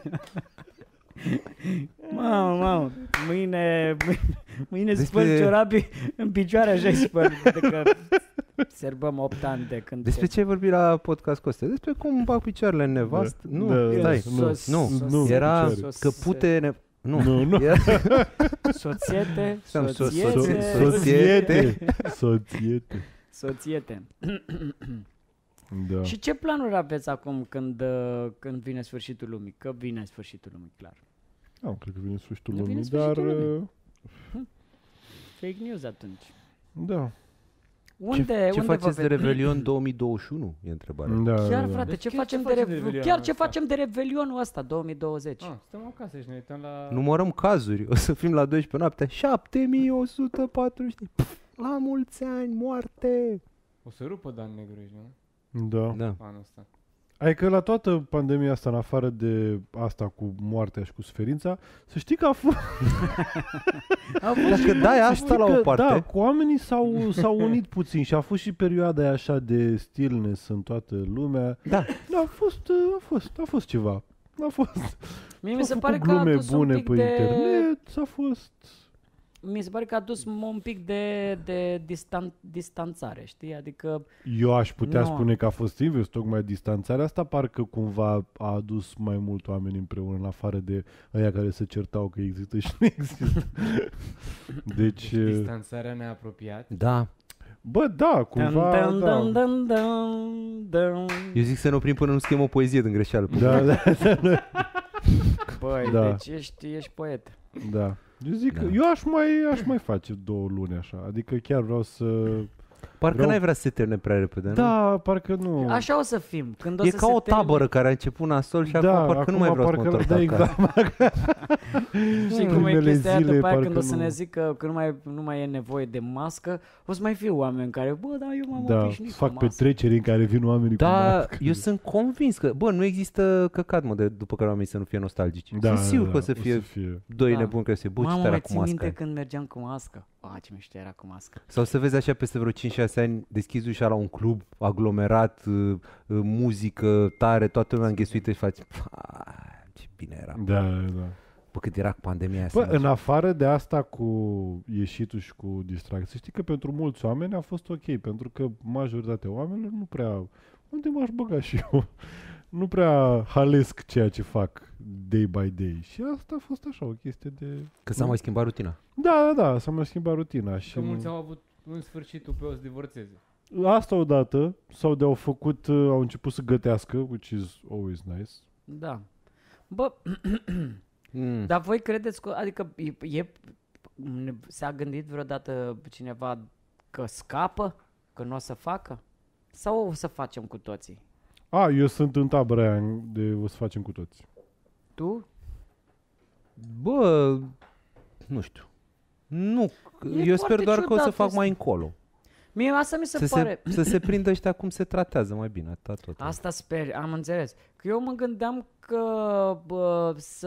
Speaker 4: Mamă, mamă, mâine, mâine, mâine
Speaker 1: Despre-
Speaker 4: spăl ciorapii în picioare, așa-i spăl. Că serbăm opt ani de când...
Speaker 1: despre ce ai vorbit la podcast Coste? Despre cum bag picioarele în nevast?
Speaker 3: Da.
Speaker 1: Nu,
Speaker 3: Da,
Speaker 1: stai.
Speaker 3: nu,
Speaker 1: nu,
Speaker 3: nu,
Speaker 1: Era
Speaker 3: picioare.
Speaker 1: că pute... Ne... Nu,
Speaker 3: Nu, nu.
Speaker 1: Era...
Speaker 4: Soțiete,
Speaker 1: Stai, so-
Speaker 4: soțiete,
Speaker 1: so-
Speaker 3: Soțiete. Soțiete.
Speaker 4: soțiete.
Speaker 3: Da.
Speaker 4: Și ce planuri aveți acum când, uh, când vine sfârșitul lumii? Că vine sfârșitul lumii, clar.
Speaker 3: Nu, cred că vine sfârșitul
Speaker 4: Nu vine
Speaker 3: lumii, dar...
Speaker 4: sfârșitul lumii.
Speaker 3: uh,
Speaker 4: Fake news atunci.
Speaker 3: Da.
Speaker 4: Unde,
Speaker 1: ce ce
Speaker 4: unde
Speaker 1: faceți
Speaker 4: vă
Speaker 1: de
Speaker 4: vedeți?
Speaker 1: Revelion două mii douăzeci și unu? E întrebarea.
Speaker 3: Da,
Speaker 4: Chiar,
Speaker 3: da.
Speaker 4: frate,
Speaker 2: Deci
Speaker 4: ce
Speaker 2: chiar
Speaker 4: facem
Speaker 2: ce
Speaker 4: de,
Speaker 2: facem de
Speaker 4: rev-
Speaker 2: Revelionul
Speaker 4: chiar ce
Speaker 2: ăsta?
Speaker 4: facem de Revelionul ăsta, două mii douăzeci?
Speaker 2: Ah, stăm acasă și ne uităm la...
Speaker 1: Numărăm cazuri. O să fim la doisprezece noaptea. șapte mii o sută patruzeci. Pff, la mulți ani, moarte.
Speaker 2: O să rupă Dan Negruș, nu?
Speaker 3: Da.
Speaker 1: Da.
Speaker 2: Anul ăsta.
Speaker 3: Adică la toată pandemia asta, în afară de asta cu moartea și cu suferința, să știi că a fost...
Speaker 1: Dacă dai asta la o parte...
Speaker 3: Da, cu oamenii s-au, s-au unit puțin și a fost și perioada aia așa de stillness în toată lumea.
Speaker 1: Da.
Speaker 3: Da, a fost, a fost, a fost ceva. A fost...
Speaker 4: Mie mi
Speaker 3: s-au
Speaker 4: se
Speaker 3: făcut
Speaker 4: pare că a
Speaker 3: glume
Speaker 4: adus un
Speaker 3: bune
Speaker 4: pic
Speaker 3: pe
Speaker 4: de...
Speaker 3: internet, a fost...
Speaker 4: Mi se pare că a adus un pic de, de distan, distanțare, știi? Adică
Speaker 3: Eu aș putea
Speaker 4: Nu.
Speaker 3: spune că a fost invers, tocmai distanțarea asta parcă cumva a adus mai mult oameni împreună, în afară de ăia care se certau că există și nu există. Deci,
Speaker 2: Deci distanțarea ne-a apropiat.
Speaker 1: Da.
Speaker 3: bă, da, cumva,
Speaker 4: dun,
Speaker 3: da.
Speaker 4: dun, dun, dun, dun.
Speaker 1: Eu zic să ne oprim până nu scriem o poezie din greșeală.
Speaker 3: Da, da, da,
Speaker 4: Băi,
Speaker 3: Da.
Speaker 4: deci ești, ești poet.
Speaker 3: da. Eu zic,
Speaker 1: Da.
Speaker 3: că eu aș mai, aș mai face două luni așa, adică chiar vreau să...
Speaker 1: Parcă
Speaker 3: Vreau-
Speaker 1: n-ai vrea să se termine prea repede, nu?
Speaker 3: Da, parcă nu.
Speaker 4: Așa o să fim. Când o
Speaker 1: E
Speaker 4: să
Speaker 1: ca
Speaker 4: se
Speaker 1: o
Speaker 4: termine-
Speaker 1: tabără care a început nasol și
Speaker 3: Da,
Speaker 1: acum parcă nu mai
Speaker 3: acum
Speaker 1: vreau să mă
Speaker 3: parcă-
Speaker 1: întorc
Speaker 3: da,
Speaker 1: acasă.
Speaker 3: exact.
Speaker 4: Știi cum e
Speaker 3: Primele
Speaker 4: chestia aia
Speaker 3: zile,
Speaker 4: după aia
Speaker 3: parcă
Speaker 4: când o să
Speaker 3: nu.
Speaker 4: ne zică că nu mai, nu mai e nevoie de mască, o să mai fie oameni care, bă, da, eu m-am
Speaker 3: Da,
Speaker 4: obișnuit
Speaker 3: fac
Speaker 4: cu mască.
Speaker 3: petreceri în care vin oamenii cu
Speaker 1: Da,
Speaker 3: mască.
Speaker 1: eu sunt convins că, bă, nu există căcat, mă, de, după care oamenii să nu fie nostalgici.
Speaker 3: Da,
Speaker 1: sunt sigur
Speaker 3: da,
Speaker 1: că o să
Speaker 3: da,
Speaker 1: fie
Speaker 3: fie.
Speaker 1: doi
Speaker 4: Da.
Speaker 1: nebuni care să fie, bă, ce
Speaker 4: Mamă,
Speaker 1: tare
Speaker 4: mai
Speaker 1: cu
Speaker 4: țin
Speaker 1: masca.
Speaker 4: minte când mergeam cu mască. A, ce mișto era cu mască.
Speaker 1: Sau să vezi așa peste vreo cinci șase ani, deschizi ușa la un club aglomerat, uh, uh, muzică tare, toată lumea înghesuită și faci, "Ah, ce bine era.
Speaker 3: Da, da.
Speaker 1: Bă, cât era cu pandemia aia.
Speaker 3: Bă,
Speaker 1: să
Speaker 3: în afară de asta cu ieșitul și cu distracție, știi că pentru mulți oameni a fost ok, pentru că majoritatea oamenilor nu prea, unde m-aș băga și eu, nu prea halesc ceea ce fac day by day. Și asta a fost așa, o chestie de...
Speaker 1: Că s-a mai schimbat rutina.
Speaker 3: Da, da, da, s-a mai schimbat rutina. Și
Speaker 2: Că mulți au avut în sfârșitul pe o să divorțeze.
Speaker 3: asta odată, sau de-au făcut, uh, au început să gătească, which is always nice.
Speaker 4: Da. Bă,
Speaker 1: Mm.
Speaker 4: dar voi credeți că, adică e, e, s-a gândit vreodată cineva că scapă, că nu o să facă? Sau o să facem cu toții?
Speaker 3: A, eu sunt în tabăra aia de o să facem cu toți.
Speaker 4: Tu?
Speaker 1: Bă, nu știu. Nu,
Speaker 4: E
Speaker 1: eu
Speaker 4: foarte
Speaker 1: sper doar că o să
Speaker 4: ciudat
Speaker 1: fac
Speaker 4: asta.
Speaker 1: mai încolo.
Speaker 4: Mie asta mi se
Speaker 1: Să
Speaker 4: pare...
Speaker 1: se, să se prindă ăștia cum se tratează mai bine, atât tot.
Speaker 4: Asta sper, am înțeles. Că eu mă gândeam că bă, să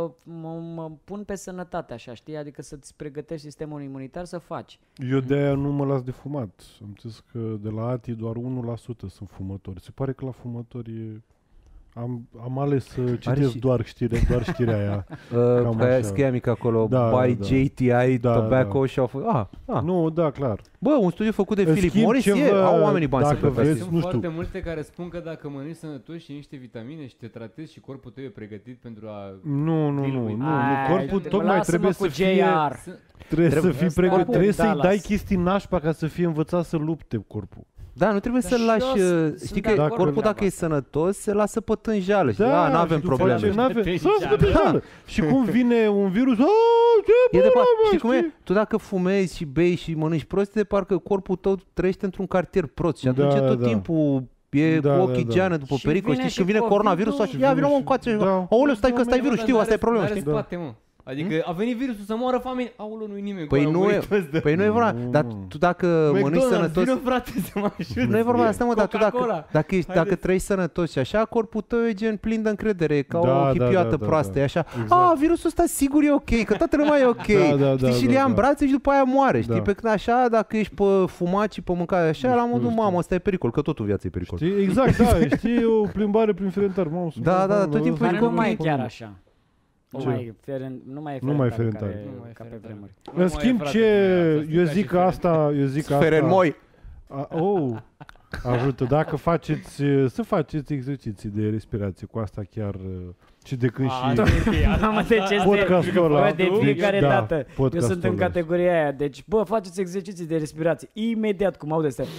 Speaker 4: mă, mă pun pe sănătate așa, știi? Adică să-ți pregătești sistemul imunitar să faci.
Speaker 3: Eu de-aia nu mă las de fumat. Am zis că de la A T I doar unu la sută sunt fumători. Se pare că la fumători e... Am, am ales să citesc
Speaker 1: și-
Speaker 3: doar, știre, doar știrea aia.
Speaker 1: Uh,
Speaker 3: Cam
Speaker 1: care
Speaker 3: așa.
Speaker 1: scria mic acolo,
Speaker 3: Da,
Speaker 1: by
Speaker 3: da.
Speaker 1: J T I
Speaker 3: Da,
Speaker 1: Tobacco
Speaker 3: da.
Speaker 1: și au fost, ah, ah.
Speaker 3: Nu, da, clar.
Speaker 1: Bă, un studiu făcut de
Speaker 3: În
Speaker 1: Philip
Speaker 3: schimb,
Speaker 1: Morris,
Speaker 3: ce
Speaker 1: e,
Speaker 3: vă-
Speaker 1: au oamenii bani să
Speaker 3: dacă
Speaker 1: plătească.
Speaker 3: vreți-
Speaker 2: Sunt
Speaker 3: nu știu.
Speaker 2: foarte multe care spun că dacă mănânci sănătos și niște vitamine și te tratezi și corpul tău e pregătit pentru a...
Speaker 3: Nu, nu, nu, nu, nu. Corpul
Speaker 2: te-
Speaker 3: tocmai
Speaker 4: lasă-mă
Speaker 3: trebuie
Speaker 4: cu
Speaker 3: să fie...
Speaker 4: J R.
Speaker 3: Trebuie,
Speaker 1: Trebuie-
Speaker 3: să fii
Speaker 4: Ăsta
Speaker 3: pregătit,
Speaker 4: cu
Speaker 3: trebuie să-i
Speaker 4: Dallas.
Speaker 3: dai chestii nașpa ca să fie învățat să lupte corpul.
Speaker 1: Da, nu trebuie
Speaker 4: Dar
Speaker 1: să-l
Speaker 4: și
Speaker 1: lași,
Speaker 4: eu
Speaker 1: uh,
Speaker 4: sunt
Speaker 1: știi
Speaker 4: de
Speaker 1: că
Speaker 4: acord cu
Speaker 1: corpul dacă
Speaker 4: treaba
Speaker 1: e
Speaker 4: asta.
Speaker 1: sănătos, se lasă pe tânjeală, știi, da, nu avem
Speaker 3: și după
Speaker 1: probleme.
Speaker 3: ce n-avem-
Speaker 2: Pe
Speaker 3: să lasă pe
Speaker 2: tânjeală.
Speaker 3: tânjeală. Și cum vine un virus, "A, ce
Speaker 1: E de
Speaker 3: pula
Speaker 1: pa-
Speaker 3: mea,
Speaker 1: știi cum e?
Speaker 3: știi?"
Speaker 1: Tu dacă fumezi și bei și mănânci prost, de parcă corpul tău trăiește într-un cartier prost și
Speaker 3: Da,
Speaker 1: atunci tot
Speaker 3: da.
Speaker 1: timpul e
Speaker 3: Da,
Speaker 1: cu ochii
Speaker 3: da, da.
Speaker 1: geană după
Speaker 4: Și
Speaker 1: pericol,
Speaker 4: vine
Speaker 1: știi,
Speaker 4: și
Speaker 1: când vine
Speaker 4: COVID-ul
Speaker 1: coronavirusul,
Speaker 4: și
Speaker 1: așa, ia
Speaker 3: vine
Speaker 1: vină mă
Speaker 3: și-
Speaker 1: încoace,
Speaker 3: da.
Speaker 1: aoleu, stai că ăsta e
Speaker 2: Dom'le,
Speaker 1: virus,
Speaker 2: dar
Speaker 1: știu, asta e
Speaker 2: n-are-
Speaker 1: problema,
Speaker 2: n-are
Speaker 1: știi?
Speaker 2: spate, mă. Adică a venit virusul să moară familie. Aoleu, nu-i nimeni.
Speaker 1: Păi
Speaker 2: cu
Speaker 1: nu
Speaker 2: aia,
Speaker 1: e,
Speaker 2: murit toți de-
Speaker 1: păi nu e vorba,
Speaker 3: Nu.
Speaker 1: dar tu dacă mănânci
Speaker 2: McDonald's,
Speaker 1: sănătos,
Speaker 2: vină frate să mă ajute.
Speaker 1: nu e vorba de asta, mă, dar tu dacă,
Speaker 2: Coca-Cola.
Speaker 1: dacă, ești, dacă
Speaker 2: Haideți.
Speaker 1: trăiești sănătos și așa, corpul tău e gen plin de încredere, e ca
Speaker 3: Da,
Speaker 1: o
Speaker 3: da,
Speaker 1: hipioată
Speaker 3: da, da,
Speaker 1: proastă,
Speaker 3: da.
Speaker 1: e așa,
Speaker 3: Exact.
Speaker 1: a, virusul ăsta sigur e ok, că toată lumea e ok,
Speaker 3: Da, da,
Speaker 1: știi,
Speaker 3: da,
Speaker 1: și
Speaker 3: da,
Speaker 1: îl ia în
Speaker 3: da.
Speaker 1: brațe și după aia moare, știi,
Speaker 3: Da.
Speaker 1: pe când așa, dacă ești pe fumat și pe mâncare așa,
Speaker 3: Nu
Speaker 1: la
Speaker 3: știu,
Speaker 1: modul,
Speaker 3: nu știu.
Speaker 1: mamă, ăsta e pericol, că totul în viață e pericol.
Speaker 3: Știi? Exact, da, știi, o plimbare prin Ferentar. Mamă, sunt-
Speaker 1: Da, da,
Speaker 3: mamă,
Speaker 1: tot timpul
Speaker 3: ăsta
Speaker 4: Care
Speaker 1: ești
Speaker 4: nu mai e
Speaker 1: copil.
Speaker 4: chiar așa. Nu
Speaker 3: Ce?
Speaker 4: mai e feren, nu mai e
Speaker 3: Nu mai e
Speaker 4: ferentare
Speaker 3: ferentare.
Speaker 4: care-
Speaker 2: Nu mai e
Speaker 4: ca pe
Speaker 2: ferentare.
Speaker 4: vremuri.
Speaker 2: Nu
Speaker 3: În
Speaker 2: mai e,
Speaker 3: schimb,
Speaker 2: frate,
Speaker 3: ce
Speaker 2: cum era,
Speaker 3: eu
Speaker 2: s-a
Speaker 3: zic
Speaker 2: stricat și
Speaker 3: asta, eu zic asta...
Speaker 1: Ferenmoi.
Speaker 3: A, oh, ajută. Dacă faceți, să faceți exerciții de respirație, cu asta chiar și de când
Speaker 2: A,
Speaker 3: și
Speaker 2: da, ok,
Speaker 4: Mamă, de ce
Speaker 3: podcastul ăla.
Speaker 4: Bă, de fiecare
Speaker 3: Da,
Speaker 4: dată. Eu
Speaker 3: podcastul
Speaker 4: sunt în
Speaker 3: ăla.
Speaker 4: categoria aia. Deci, bă, faceți exerciții de respirație. Imediat, cum aud astea.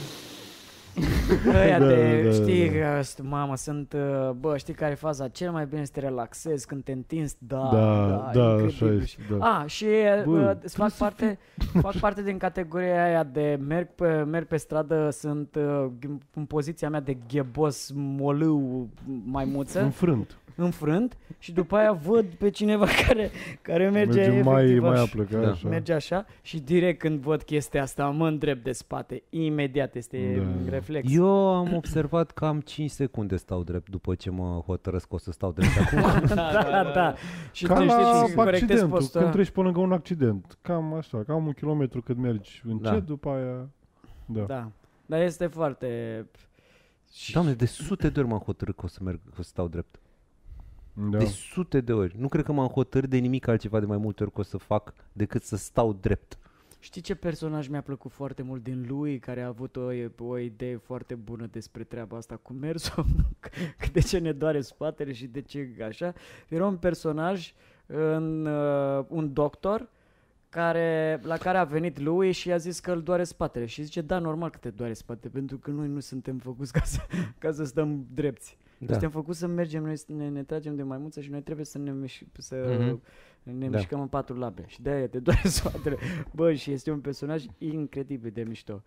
Speaker 4: Ăia
Speaker 3: Da,
Speaker 4: de,
Speaker 3: da, da,
Speaker 4: știi,
Speaker 3: da.
Speaker 4: că, st- mamă, sunt, uh, bă, știi care e faza? Cel mai bine să te relaxezi când te întinzi, da,
Speaker 3: Da, da, așa
Speaker 4: incredibil.
Speaker 3: este, da.
Speaker 4: A, și
Speaker 3: Bă,
Speaker 4: uh,
Speaker 3: trebuie
Speaker 4: fac,
Speaker 3: să
Speaker 4: parte, fac parte din categoria aia de merg pe, merg pe stradă, sunt uh, în poziția mea de ghebos, molâu, maimuță,
Speaker 3: Înfrânt.
Speaker 4: înfrânt și după aia văd pe cineva care, care merge,
Speaker 3: Merge mai,
Speaker 4: efectiv
Speaker 3: mai
Speaker 4: așa.
Speaker 3: aplecat,
Speaker 1: Da.
Speaker 3: așa.
Speaker 4: Merge așa și direct când văd chestia asta mă îndrept de spate. Imediat este
Speaker 3: Da.
Speaker 4: un reflex.
Speaker 1: Eu am observat că am cinci secunde stau drept după ce mă hotărăsc că o să stau drept acum.
Speaker 4: da, da. Și
Speaker 3: Ca
Speaker 4: tu știi,
Speaker 3: la
Speaker 4: îți corectezi
Speaker 3: accidentul,
Speaker 4: postura.
Speaker 3: când treci pe lângă un accident. Cam așa, cam un kilometru cât mergi încet,
Speaker 1: Da.
Speaker 3: după aia... Da.
Speaker 4: Da. Dar este foarte... Și-
Speaker 1: Doamne, de sute de ori m-am hotărât că o să merg, că o să stau drept.
Speaker 3: Da.
Speaker 1: De sute de ori. Nu cred că m-am hotărât de nimic altceva de mai multe ori că o să fac decât să stau drept.
Speaker 4: Știi ce personaj mi-a plăcut foarte mult din lui, care a avut o, o idee foarte bună despre treaba asta cu mersul, că de ce ne doare spatele și de ce așa. Era un personaj, în, uh, un doctor, care, la care a venit lui și i-a zis că îl doare spatele. Și zice, da, normal că te doare spatele, pentru că noi nu suntem făcuți ca să, ca să stăm drepți.
Speaker 1: Da.
Speaker 4: Suntem făcuți să mergem, noi ne, ne tragem de maimuță și noi trebuie să ne, miș- să
Speaker 1: Mhm.
Speaker 4: ne
Speaker 1: Da.
Speaker 4: mișcăm în patru labe. Și de-aia te doare spatele. Bă, și este un personaj incredibil de mișto.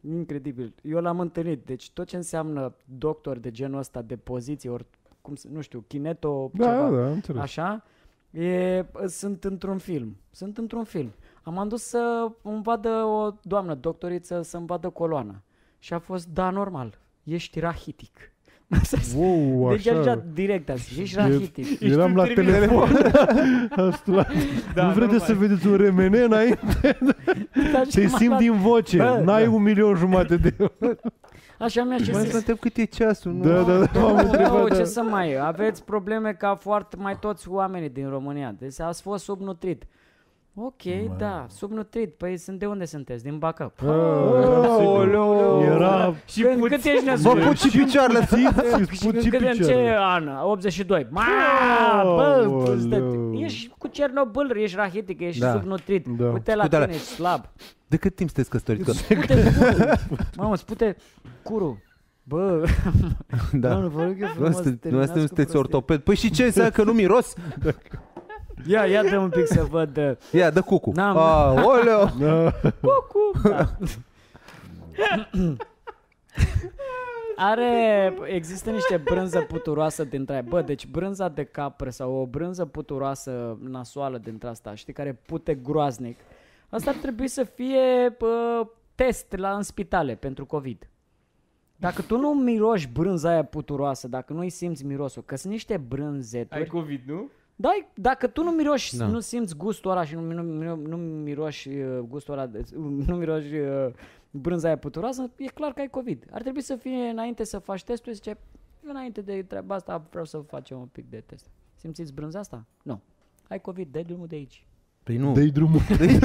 Speaker 4: Incredibil. Eu l-am întâlnit. Deci tot ce înseamnă doctor de genul ăsta, de poziție, ori, cum, să- nu știu, kineto,
Speaker 3: Da,
Speaker 4: ceva,
Speaker 3: da, da, înțeles.
Speaker 4: așa, e, sunt într-un film. Sunt într-un film. Am adus să îmi vadă o doamnă doctoriță să-mi vadă coloana. Și a fost, da, normal, ești rahitic.
Speaker 3: Wow,
Speaker 4: Deci
Speaker 3: așa.
Speaker 4: așa, direct a zis, ești rahitic.
Speaker 3: Eram la telefon. Asta la...
Speaker 2: Da,
Speaker 3: nu vreți
Speaker 2: normal.
Speaker 3: să vedeți un remene înainte?
Speaker 4: Așa
Speaker 3: Te
Speaker 4: m-a
Speaker 3: simt
Speaker 4: luat-
Speaker 3: din voce.
Speaker 4: Bă,
Speaker 3: N-ai
Speaker 4: da.
Speaker 3: un milion jumate de euro.
Speaker 4: Așa mi-a și
Speaker 1: Mai să
Speaker 4: zis.
Speaker 1: întreb cât e ceasul, nu?
Speaker 3: Da, da, da. M-am
Speaker 4: Nu,
Speaker 3: întrebat,
Speaker 4: ce
Speaker 3: da.
Speaker 4: să mai e? Aveți probleme ca foarte mai toți oamenii din România. Deci ați fost subnutrit. Ok, da, subnutrit. Păi sunt de unde sunteți? Din Bacău.
Speaker 3: Ah, eram sigur. Era...
Speaker 2: Și
Speaker 4: Când,
Speaker 2: puț-
Speaker 4: cât ești
Speaker 1: Vă
Speaker 4: născut?
Speaker 1: put și picioarele.
Speaker 3: Îți
Speaker 4: Și
Speaker 3: put și
Speaker 4: când în ce
Speaker 3: picioarele.
Speaker 4: an? optzeci și doi. Ma, bă,
Speaker 3: Aoleu.
Speaker 4: stă- ești cu Cernobâl, ești rahitic, ești
Speaker 1: Da.
Speaker 4: subnutrit.
Speaker 3: Da.
Speaker 4: Uite la
Speaker 1: Spute alea.
Speaker 4: tine, ești slab.
Speaker 1: De cât timp sunteți căsătoriți? Că-
Speaker 4: Spute curul. Mamă, spute curul. Bă,
Speaker 1: Da.
Speaker 4: doamne, vă rog eu
Speaker 1: Nu
Speaker 4: frumos,
Speaker 1: sunteți- nu
Speaker 4: terminați cu
Speaker 1: sunteți
Speaker 4: prostii.
Speaker 1: ortoped. Păi și ce înseamnă că nu miros?
Speaker 4: Ia, ia dă un pic să văd. uh,
Speaker 1: Ia, dă cucu.
Speaker 4: N-am.
Speaker 1: Aoleu.
Speaker 3: Da.
Speaker 4: Cucu! Da. Are, există niște brânză puturoasă dintre aia. Bă, deci brânza de capră sau o brânză puturoasă nasoală dintre asta, știi, care pute groaznic. Asta ar trebui să fie bă, test la în spitale pentru COVID. Dacă tu nu miroși brânza aia puturoasă, dacă nu-i simți mirosul, că sunt niște brânzeturi.
Speaker 2: Ai COVID, nu?
Speaker 4: Da, dacă tu nu miroși,
Speaker 1: Da.
Speaker 4: nu simți gustul ăla și nu, nu, nu, nu miroși uh, gustul ăla, de, nu miroși uh, brânza aia puturoasă, e clar că ai COVID. Ar trebui să fie înainte să faci testul, zice, înainte de treaba asta vreau să facem un pic de test. Simțiți brânza asta? Nu. Ai COVID, dai drumul de aici.
Speaker 1: Păi nu.
Speaker 3: Dă-i drumul.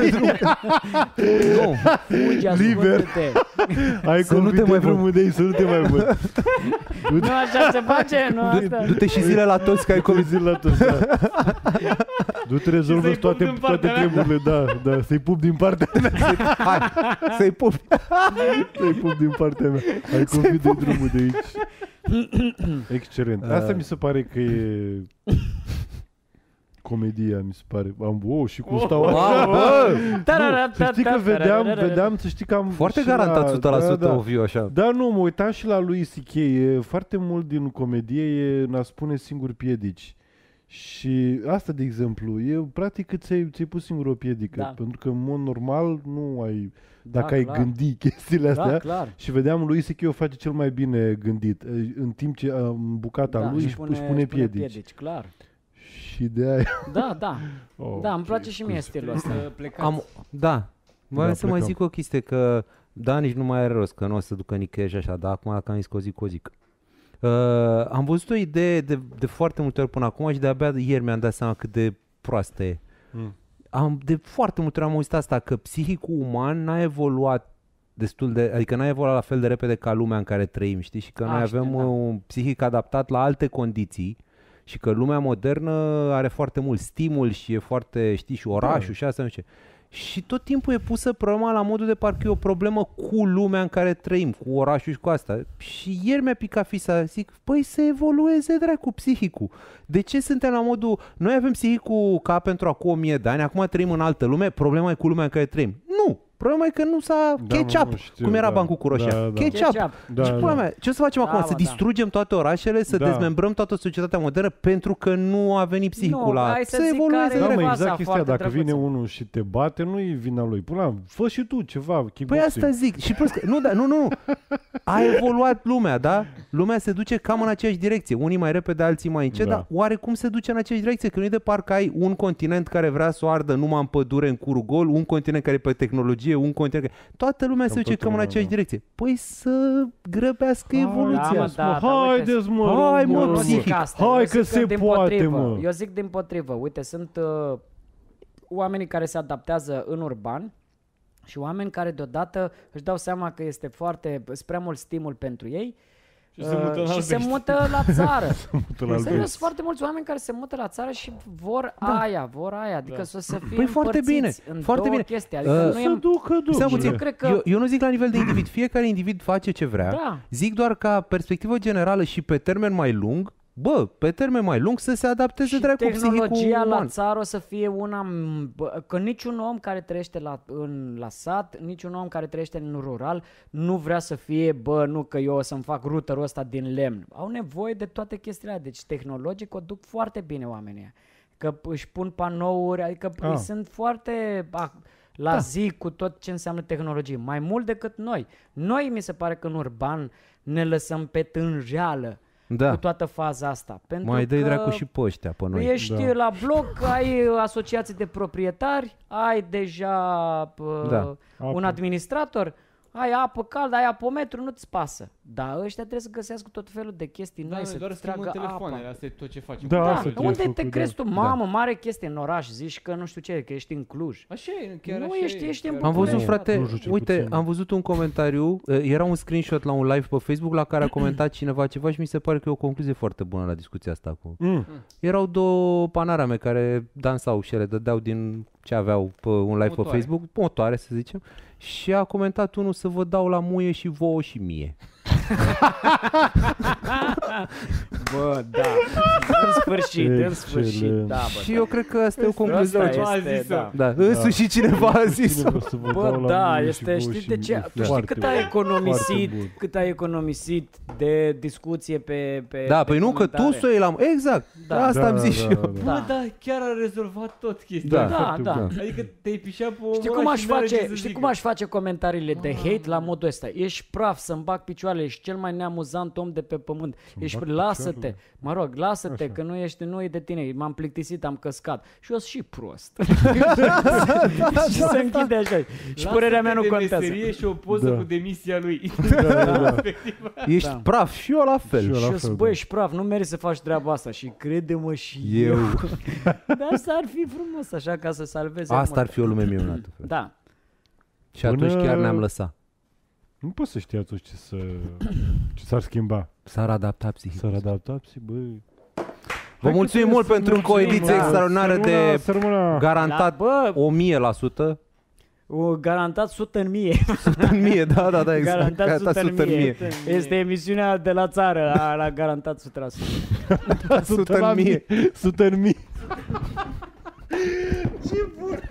Speaker 1: Nu.
Speaker 4: Fugi, ascunde-te.
Speaker 3: Ai
Speaker 1: Să nu
Speaker 3: COVID,
Speaker 1: te
Speaker 3: dă-i
Speaker 1: mai
Speaker 3: drumul de aici, să nu te mai văd.
Speaker 4: Nu așa se face, nu asta.
Speaker 1: Du-te și zile la toți că ai COVID.
Speaker 3: Covid la toți, da. Du-te, rezolvă
Speaker 2: să-i pup
Speaker 3: toate,
Speaker 2: din
Speaker 3: toate
Speaker 2: partea mea.
Speaker 3: treburile, da, da, să-i pup din partea mea,
Speaker 1: Hai, să-i pupi.
Speaker 3: să-i pup din partea mea. Ai COVID, de drumul de aici. Excelent. Asta
Speaker 1: Uh.
Speaker 3: mi se pare că e comedia, mi se pare. Am, oh, și cum stau
Speaker 1: Wow,
Speaker 3: așa.
Speaker 1: bă!
Speaker 3: Să știi că vedeam, vedeam, să știi că am
Speaker 1: Foarte
Speaker 3: și
Speaker 1: garantat
Speaker 3: la-
Speaker 1: o sută la sută
Speaker 3: da, da.
Speaker 1: o viu așa.
Speaker 3: Da, nu, mă uitam și la lui C K. E, foarte mult din comedie e în a spune singur piedici. Și asta, de exemplu, e practic că ți-ai, ți-ai pus singur o piedică.
Speaker 4: Da.
Speaker 3: Pentru că, în mod normal, nu ai... Dacă
Speaker 4: Da,
Speaker 3: ai
Speaker 4: clar.
Speaker 3: gândi chestiile astea...
Speaker 4: Da, clar.
Speaker 3: Și vedeam, lui C K o face cel mai bine gândit. În timp ce în bucata
Speaker 4: Da,
Speaker 3: lui își pune, își pune
Speaker 4: își
Speaker 3: piedici.
Speaker 4: piedici, clar.
Speaker 3: Și de aia...
Speaker 4: Da, da.
Speaker 3: Oh,
Speaker 4: Da, îmi
Speaker 3: ce
Speaker 4: place și mie
Speaker 3: scuze.
Speaker 4: stilul ăsta.
Speaker 2: Să plecați.
Speaker 1: Am, da. Vreau
Speaker 3: Da,
Speaker 1: să mai
Speaker 3: plecăm.
Speaker 1: zic o chestie că da, nici nu mai are rost, că nu o să ducă nicăieri și așa, dar acum dacă am zis că o zic, o zic. Uh, am văzut o idee de, de foarte multe ori până acum și de-abia ieri mi-am dat seama cât de proastă e.
Speaker 3: Mm.
Speaker 1: Am, de foarte multe ori am auzit asta, că psihicul uman n-a evoluat destul de, adică n-a evoluat la fel de repede ca lumea în care trăim, știi? Și că noi
Speaker 4: A, știu,
Speaker 1: avem
Speaker 4: da.
Speaker 1: un psihic adaptat la alte condiții și că lumea modernă are foarte mult stimul și e foarte, știi, și orașul
Speaker 3: Da.
Speaker 1: și asta, nu știu ce. Și tot timpul e pusă problema la modul de parcă e o problemă cu lumea în care trăim, cu orașul și cu asta. Și ieri mi-a picat fisa, zic, păi să evolueze dracu psihicul. De ce suntem la modul, noi avem psihicul ca pentru acum o mie de ani, acum trăim în altă lume, problema e cu lumea în care trăim. Nu! Problema e că nu s-a
Speaker 3: Da, mă,
Speaker 1: ketchup,
Speaker 3: nu știu,
Speaker 1: cum era
Speaker 3: da.
Speaker 1: bancul cu roșia.
Speaker 3: Da, da.
Speaker 1: Ketchup!
Speaker 4: Ketchup.
Speaker 3: Da,
Speaker 1: și pula
Speaker 3: da.
Speaker 1: mea, ce o să facem
Speaker 4: Da,
Speaker 1: acum?
Speaker 4: mă,
Speaker 1: Să
Speaker 4: da.
Speaker 1: distrugem toate orașele, să
Speaker 3: Da.
Speaker 1: dezmembrăm toată societatea modernă pentru că nu a venit psihicul
Speaker 4: Nu,
Speaker 1: la...
Speaker 4: hai să
Speaker 1: să
Speaker 4: zic
Speaker 1: evolueze
Speaker 4: care e
Speaker 3: Da,
Speaker 1: dracu.
Speaker 3: mă,
Speaker 4: faza
Speaker 3: exact chestia,
Speaker 4: foarte
Speaker 3: dacă vine
Speaker 4: drăguță.
Speaker 3: unul și te bate, nu-i vina lui. Până la, fă și tu ceva,
Speaker 1: Păi
Speaker 3: kickboxing.
Speaker 1: asta zic. Și plus că, nu, da, nu, nu, nu. A evoluat lumea, da? Lumea se duce cam în aceeași direcție. Unii mai repede, alții mai încet,
Speaker 3: Da.
Speaker 1: dar oarecum se duce în aceeași direcție? Că nu e de parcă ai un continent care vrea să o ardă numai în pădure, în curul gol, un continent care e pe tehnologie, un continent care... Toată lumea se
Speaker 3: Cam
Speaker 1: duce
Speaker 3: toată
Speaker 1: cam în
Speaker 3: lumea,
Speaker 1: aceeași
Speaker 3: da.
Speaker 1: direcție. Păi să grăbească
Speaker 3: Hai,
Speaker 1: evoluția.
Speaker 4: Da, mă, da, da,
Speaker 3: haideți, mă,
Speaker 1: Hai, mă,
Speaker 3: mă,
Speaker 4: Eu nu
Speaker 1: psihic.
Speaker 4: zic asta.
Speaker 3: Hai
Speaker 4: Eu
Speaker 3: că
Speaker 4: zic
Speaker 3: se
Speaker 4: din
Speaker 3: poate,
Speaker 4: potrivă.
Speaker 3: mă.
Speaker 4: Eu zic din potrivă. Uite, sunt uh, oamenii care se adaptează în urban și oameni care deodată își dau seama că este foarte, spre mult stimul pentru ei
Speaker 2: Și se mută în
Speaker 4: și se
Speaker 2: Albești.
Speaker 4: mută la țară.
Speaker 3: mută la
Speaker 4: Serios,
Speaker 3: Albești.
Speaker 4: foarte mulți oameni care se mută la țară și vor
Speaker 1: Da.
Speaker 4: aia, vor aia, adică
Speaker 2: Da.
Speaker 4: să se fie
Speaker 1: Păi foarte
Speaker 4: împărțiți
Speaker 1: bine,
Speaker 4: în
Speaker 1: foarte
Speaker 4: două
Speaker 1: bine.
Speaker 4: chestii. Adică
Speaker 1: Uh,
Speaker 4: nu
Speaker 3: Să
Speaker 4: e...
Speaker 3: ducă,
Speaker 1: Stai
Speaker 3: duce.
Speaker 1: puțin.
Speaker 4: Eu cred că-
Speaker 1: Eu, eu nu zic la nivel de individ. Fiecare individ face ce vrea.
Speaker 4: Da.
Speaker 1: Zic doar ca perspectivă generală și pe termen mai lung, bă, pe termen mai lung să se adapteze
Speaker 4: Și
Speaker 1: dracu
Speaker 4: tehnologia
Speaker 1: psihicul
Speaker 4: la
Speaker 1: uman.
Speaker 4: țară o să fie una, bă, că niciun om care trăiește la, în, la sat, niciun om care trăiește în rural nu vrea să fie, bă, nu că eu o să-mi fac routerul ăsta din lemn. Au nevoie de toate chestiile alea, deci tehnologic o duc foarte bine oamenii ăia. Că își pun panouri, adică
Speaker 3: Ah.
Speaker 4: sunt foarte a, la
Speaker 1: Da.
Speaker 4: zi cu tot ce înseamnă tehnologie, mai mult decât noi. Noi mi se pare că în urban ne lăsăm pe tânjeală
Speaker 1: Da,
Speaker 4: cu toată faza asta. Pentru
Speaker 1: mai dă-i
Speaker 4: că
Speaker 1: dracu și pe ăștia, pe noi.
Speaker 4: ești
Speaker 3: Da.
Speaker 4: la bloc, ai asociații de proprietari, ai deja pă,
Speaker 1: Da.
Speaker 4: un
Speaker 3: Apă.
Speaker 4: administrator, ai apă caldă, ai apometru, nu-ți pasă. Dar ăștia trebuie să găsească tot felul de chestii
Speaker 2: Da,
Speaker 4: noi,
Speaker 2: noi
Speaker 4: să
Speaker 2: doar schimbăm
Speaker 4: tragă
Speaker 2: telefoanele,
Speaker 4: apa.
Speaker 2: asta e tot ce facem.
Speaker 3: Da,
Speaker 2: Cu
Speaker 3: asta
Speaker 4: Da,
Speaker 3: ce
Speaker 2: tehnologie.
Speaker 3: ai
Speaker 4: unde te
Speaker 3: făcut,
Speaker 4: crezi
Speaker 3: da.
Speaker 4: tu, mamă, mare chestie în oraș, zici că nu știu ce, că ești în Cluj.
Speaker 2: Așa e, chiar
Speaker 4: Nu,
Speaker 2: așa
Speaker 4: ești-
Speaker 2: e,
Speaker 4: ești în
Speaker 2: chiar
Speaker 1: Am văzut,
Speaker 4: București,
Speaker 1: frate,
Speaker 3: Clujul cel
Speaker 1: uite,
Speaker 3: puțin.
Speaker 1: am văzut un comentariu, uh, era un screenshot la un live pe Facebook la care a comentat cineva ceva și mi se pare că e o concluzie foarte bună la discuția asta cu...
Speaker 3: Mm.
Speaker 1: Erau două panarame care dansau și ele dădeau din ce aveau pe un live pe
Speaker 2: Motoare.
Speaker 1: Facebook, motoare să zicem, și a comentat unul să vă dau la muie și vouă și mie.
Speaker 4: Bă, da. În sfârșit, în sfârșit,
Speaker 3: Excelent.
Speaker 4: da, bă.
Speaker 1: Și eu cred că asta e o concluzie.
Speaker 4: Asta
Speaker 2: a
Speaker 4: este,
Speaker 2: zis-o.
Speaker 4: da.
Speaker 1: Da, însuși cineva a zis-o.
Speaker 3: Cine vrea să vă dau
Speaker 4: Bă,
Speaker 3: la
Speaker 4: da,
Speaker 3: muie
Speaker 4: este,
Speaker 3: și vouă
Speaker 4: știi
Speaker 3: și
Speaker 4: de ce?
Speaker 3: mie?
Speaker 4: Tu știi
Speaker 3: Foarte
Speaker 4: cât ai
Speaker 3: bun.
Speaker 4: economisit,
Speaker 3: Foarte bun.
Speaker 4: cât ai economisit de discuție pe, pe
Speaker 1: Da,
Speaker 4: pe
Speaker 1: păi nu că tu
Speaker 4: comentare.
Speaker 1: să o iei la... Exact,
Speaker 4: Da.
Speaker 1: da, asta
Speaker 3: Da,
Speaker 1: am zis
Speaker 3: da,
Speaker 1: și eu.
Speaker 3: da, da.
Speaker 2: Bă,
Speaker 4: Da.
Speaker 2: da, chiar a rezolvat tot chestia.
Speaker 1: Da.
Speaker 4: Da,
Speaker 3: Foarte
Speaker 4: da.
Speaker 3: bun.
Speaker 2: Adică te-ai pișat pe
Speaker 4: Știi
Speaker 2: omul
Speaker 4: cum
Speaker 2: ăla
Speaker 4: aș
Speaker 2: și n-are ce
Speaker 4: face,
Speaker 2: să
Speaker 4: știi
Speaker 2: zică.
Speaker 4: cum aș face comentariile de hate la modul ăsta? Ești praf, să-mi bag picioarele, ești cel mai neamuzant om de pe pământ. Ești,
Speaker 3: bag
Speaker 4: lasă-te,
Speaker 3: picioarele?
Speaker 4: mă rog, lasă-te,
Speaker 3: Așa.
Speaker 4: că nu ești, nu e de tine, m-am plictisit, am căscat. Și eu sunt și prost. Și se închide așa. Și
Speaker 2: Lasă-te
Speaker 4: părerea mea nu
Speaker 2: de
Speaker 4: contează.
Speaker 2: meserie și o poză
Speaker 3: Da.
Speaker 2: cu demisia lui.
Speaker 3: Da, da, da.
Speaker 1: Ești
Speaker 4: Da.
Speaker 1: praf și eu la fel.
Speaker 3: Și eu la
Speaker 4: Și eu
Speaker 3: fel,
Speaker 4: zic,
Speaker 3: da.
Speaker 4: bă, ești praf, nu meri să faci treaba asta. Și crede-mă și
Speaker 1: Eu.
Speaker 4: eu. Dar asta ar fi frumos, așa, ca să salveze
Speaker 1: Asta ar
Speaker 4: multe.
Speaker 1: fi o lume minunată. frate.
Speaker 4: Da.
Speaker 1: Și atunci
Speaker 3: Până-
Speaker 1: chiar ne-am lăsat.
Speaker 3: Nu poți să știi atunci ce, să, ce s-ar schimba.
Speaker 1: S-ar adapta psihic.
Speaker 3: S-ar adapta și bă...
Speaker 1: Vă mulțumim mult pentru încă o ediție extraordinară de
Speaker 3: Sărmâna.
Speaker 1: garantat
Speaker 4: Bă,
Speaker 1: o mie la sută.
Speaker 4: o garantat sută în mie.
Speaker 1: În mie, da, da, da, exact.
Speaker 4: Garantat sută în mie.
Speaker 2: în mie.
Speaker 4: Este emisiunea de la țară, la, la garantat o sută la sută.
Speaker 1: Sută în mie.
Speaker 3: Sută în mie.
Speaker 4: Ce bun!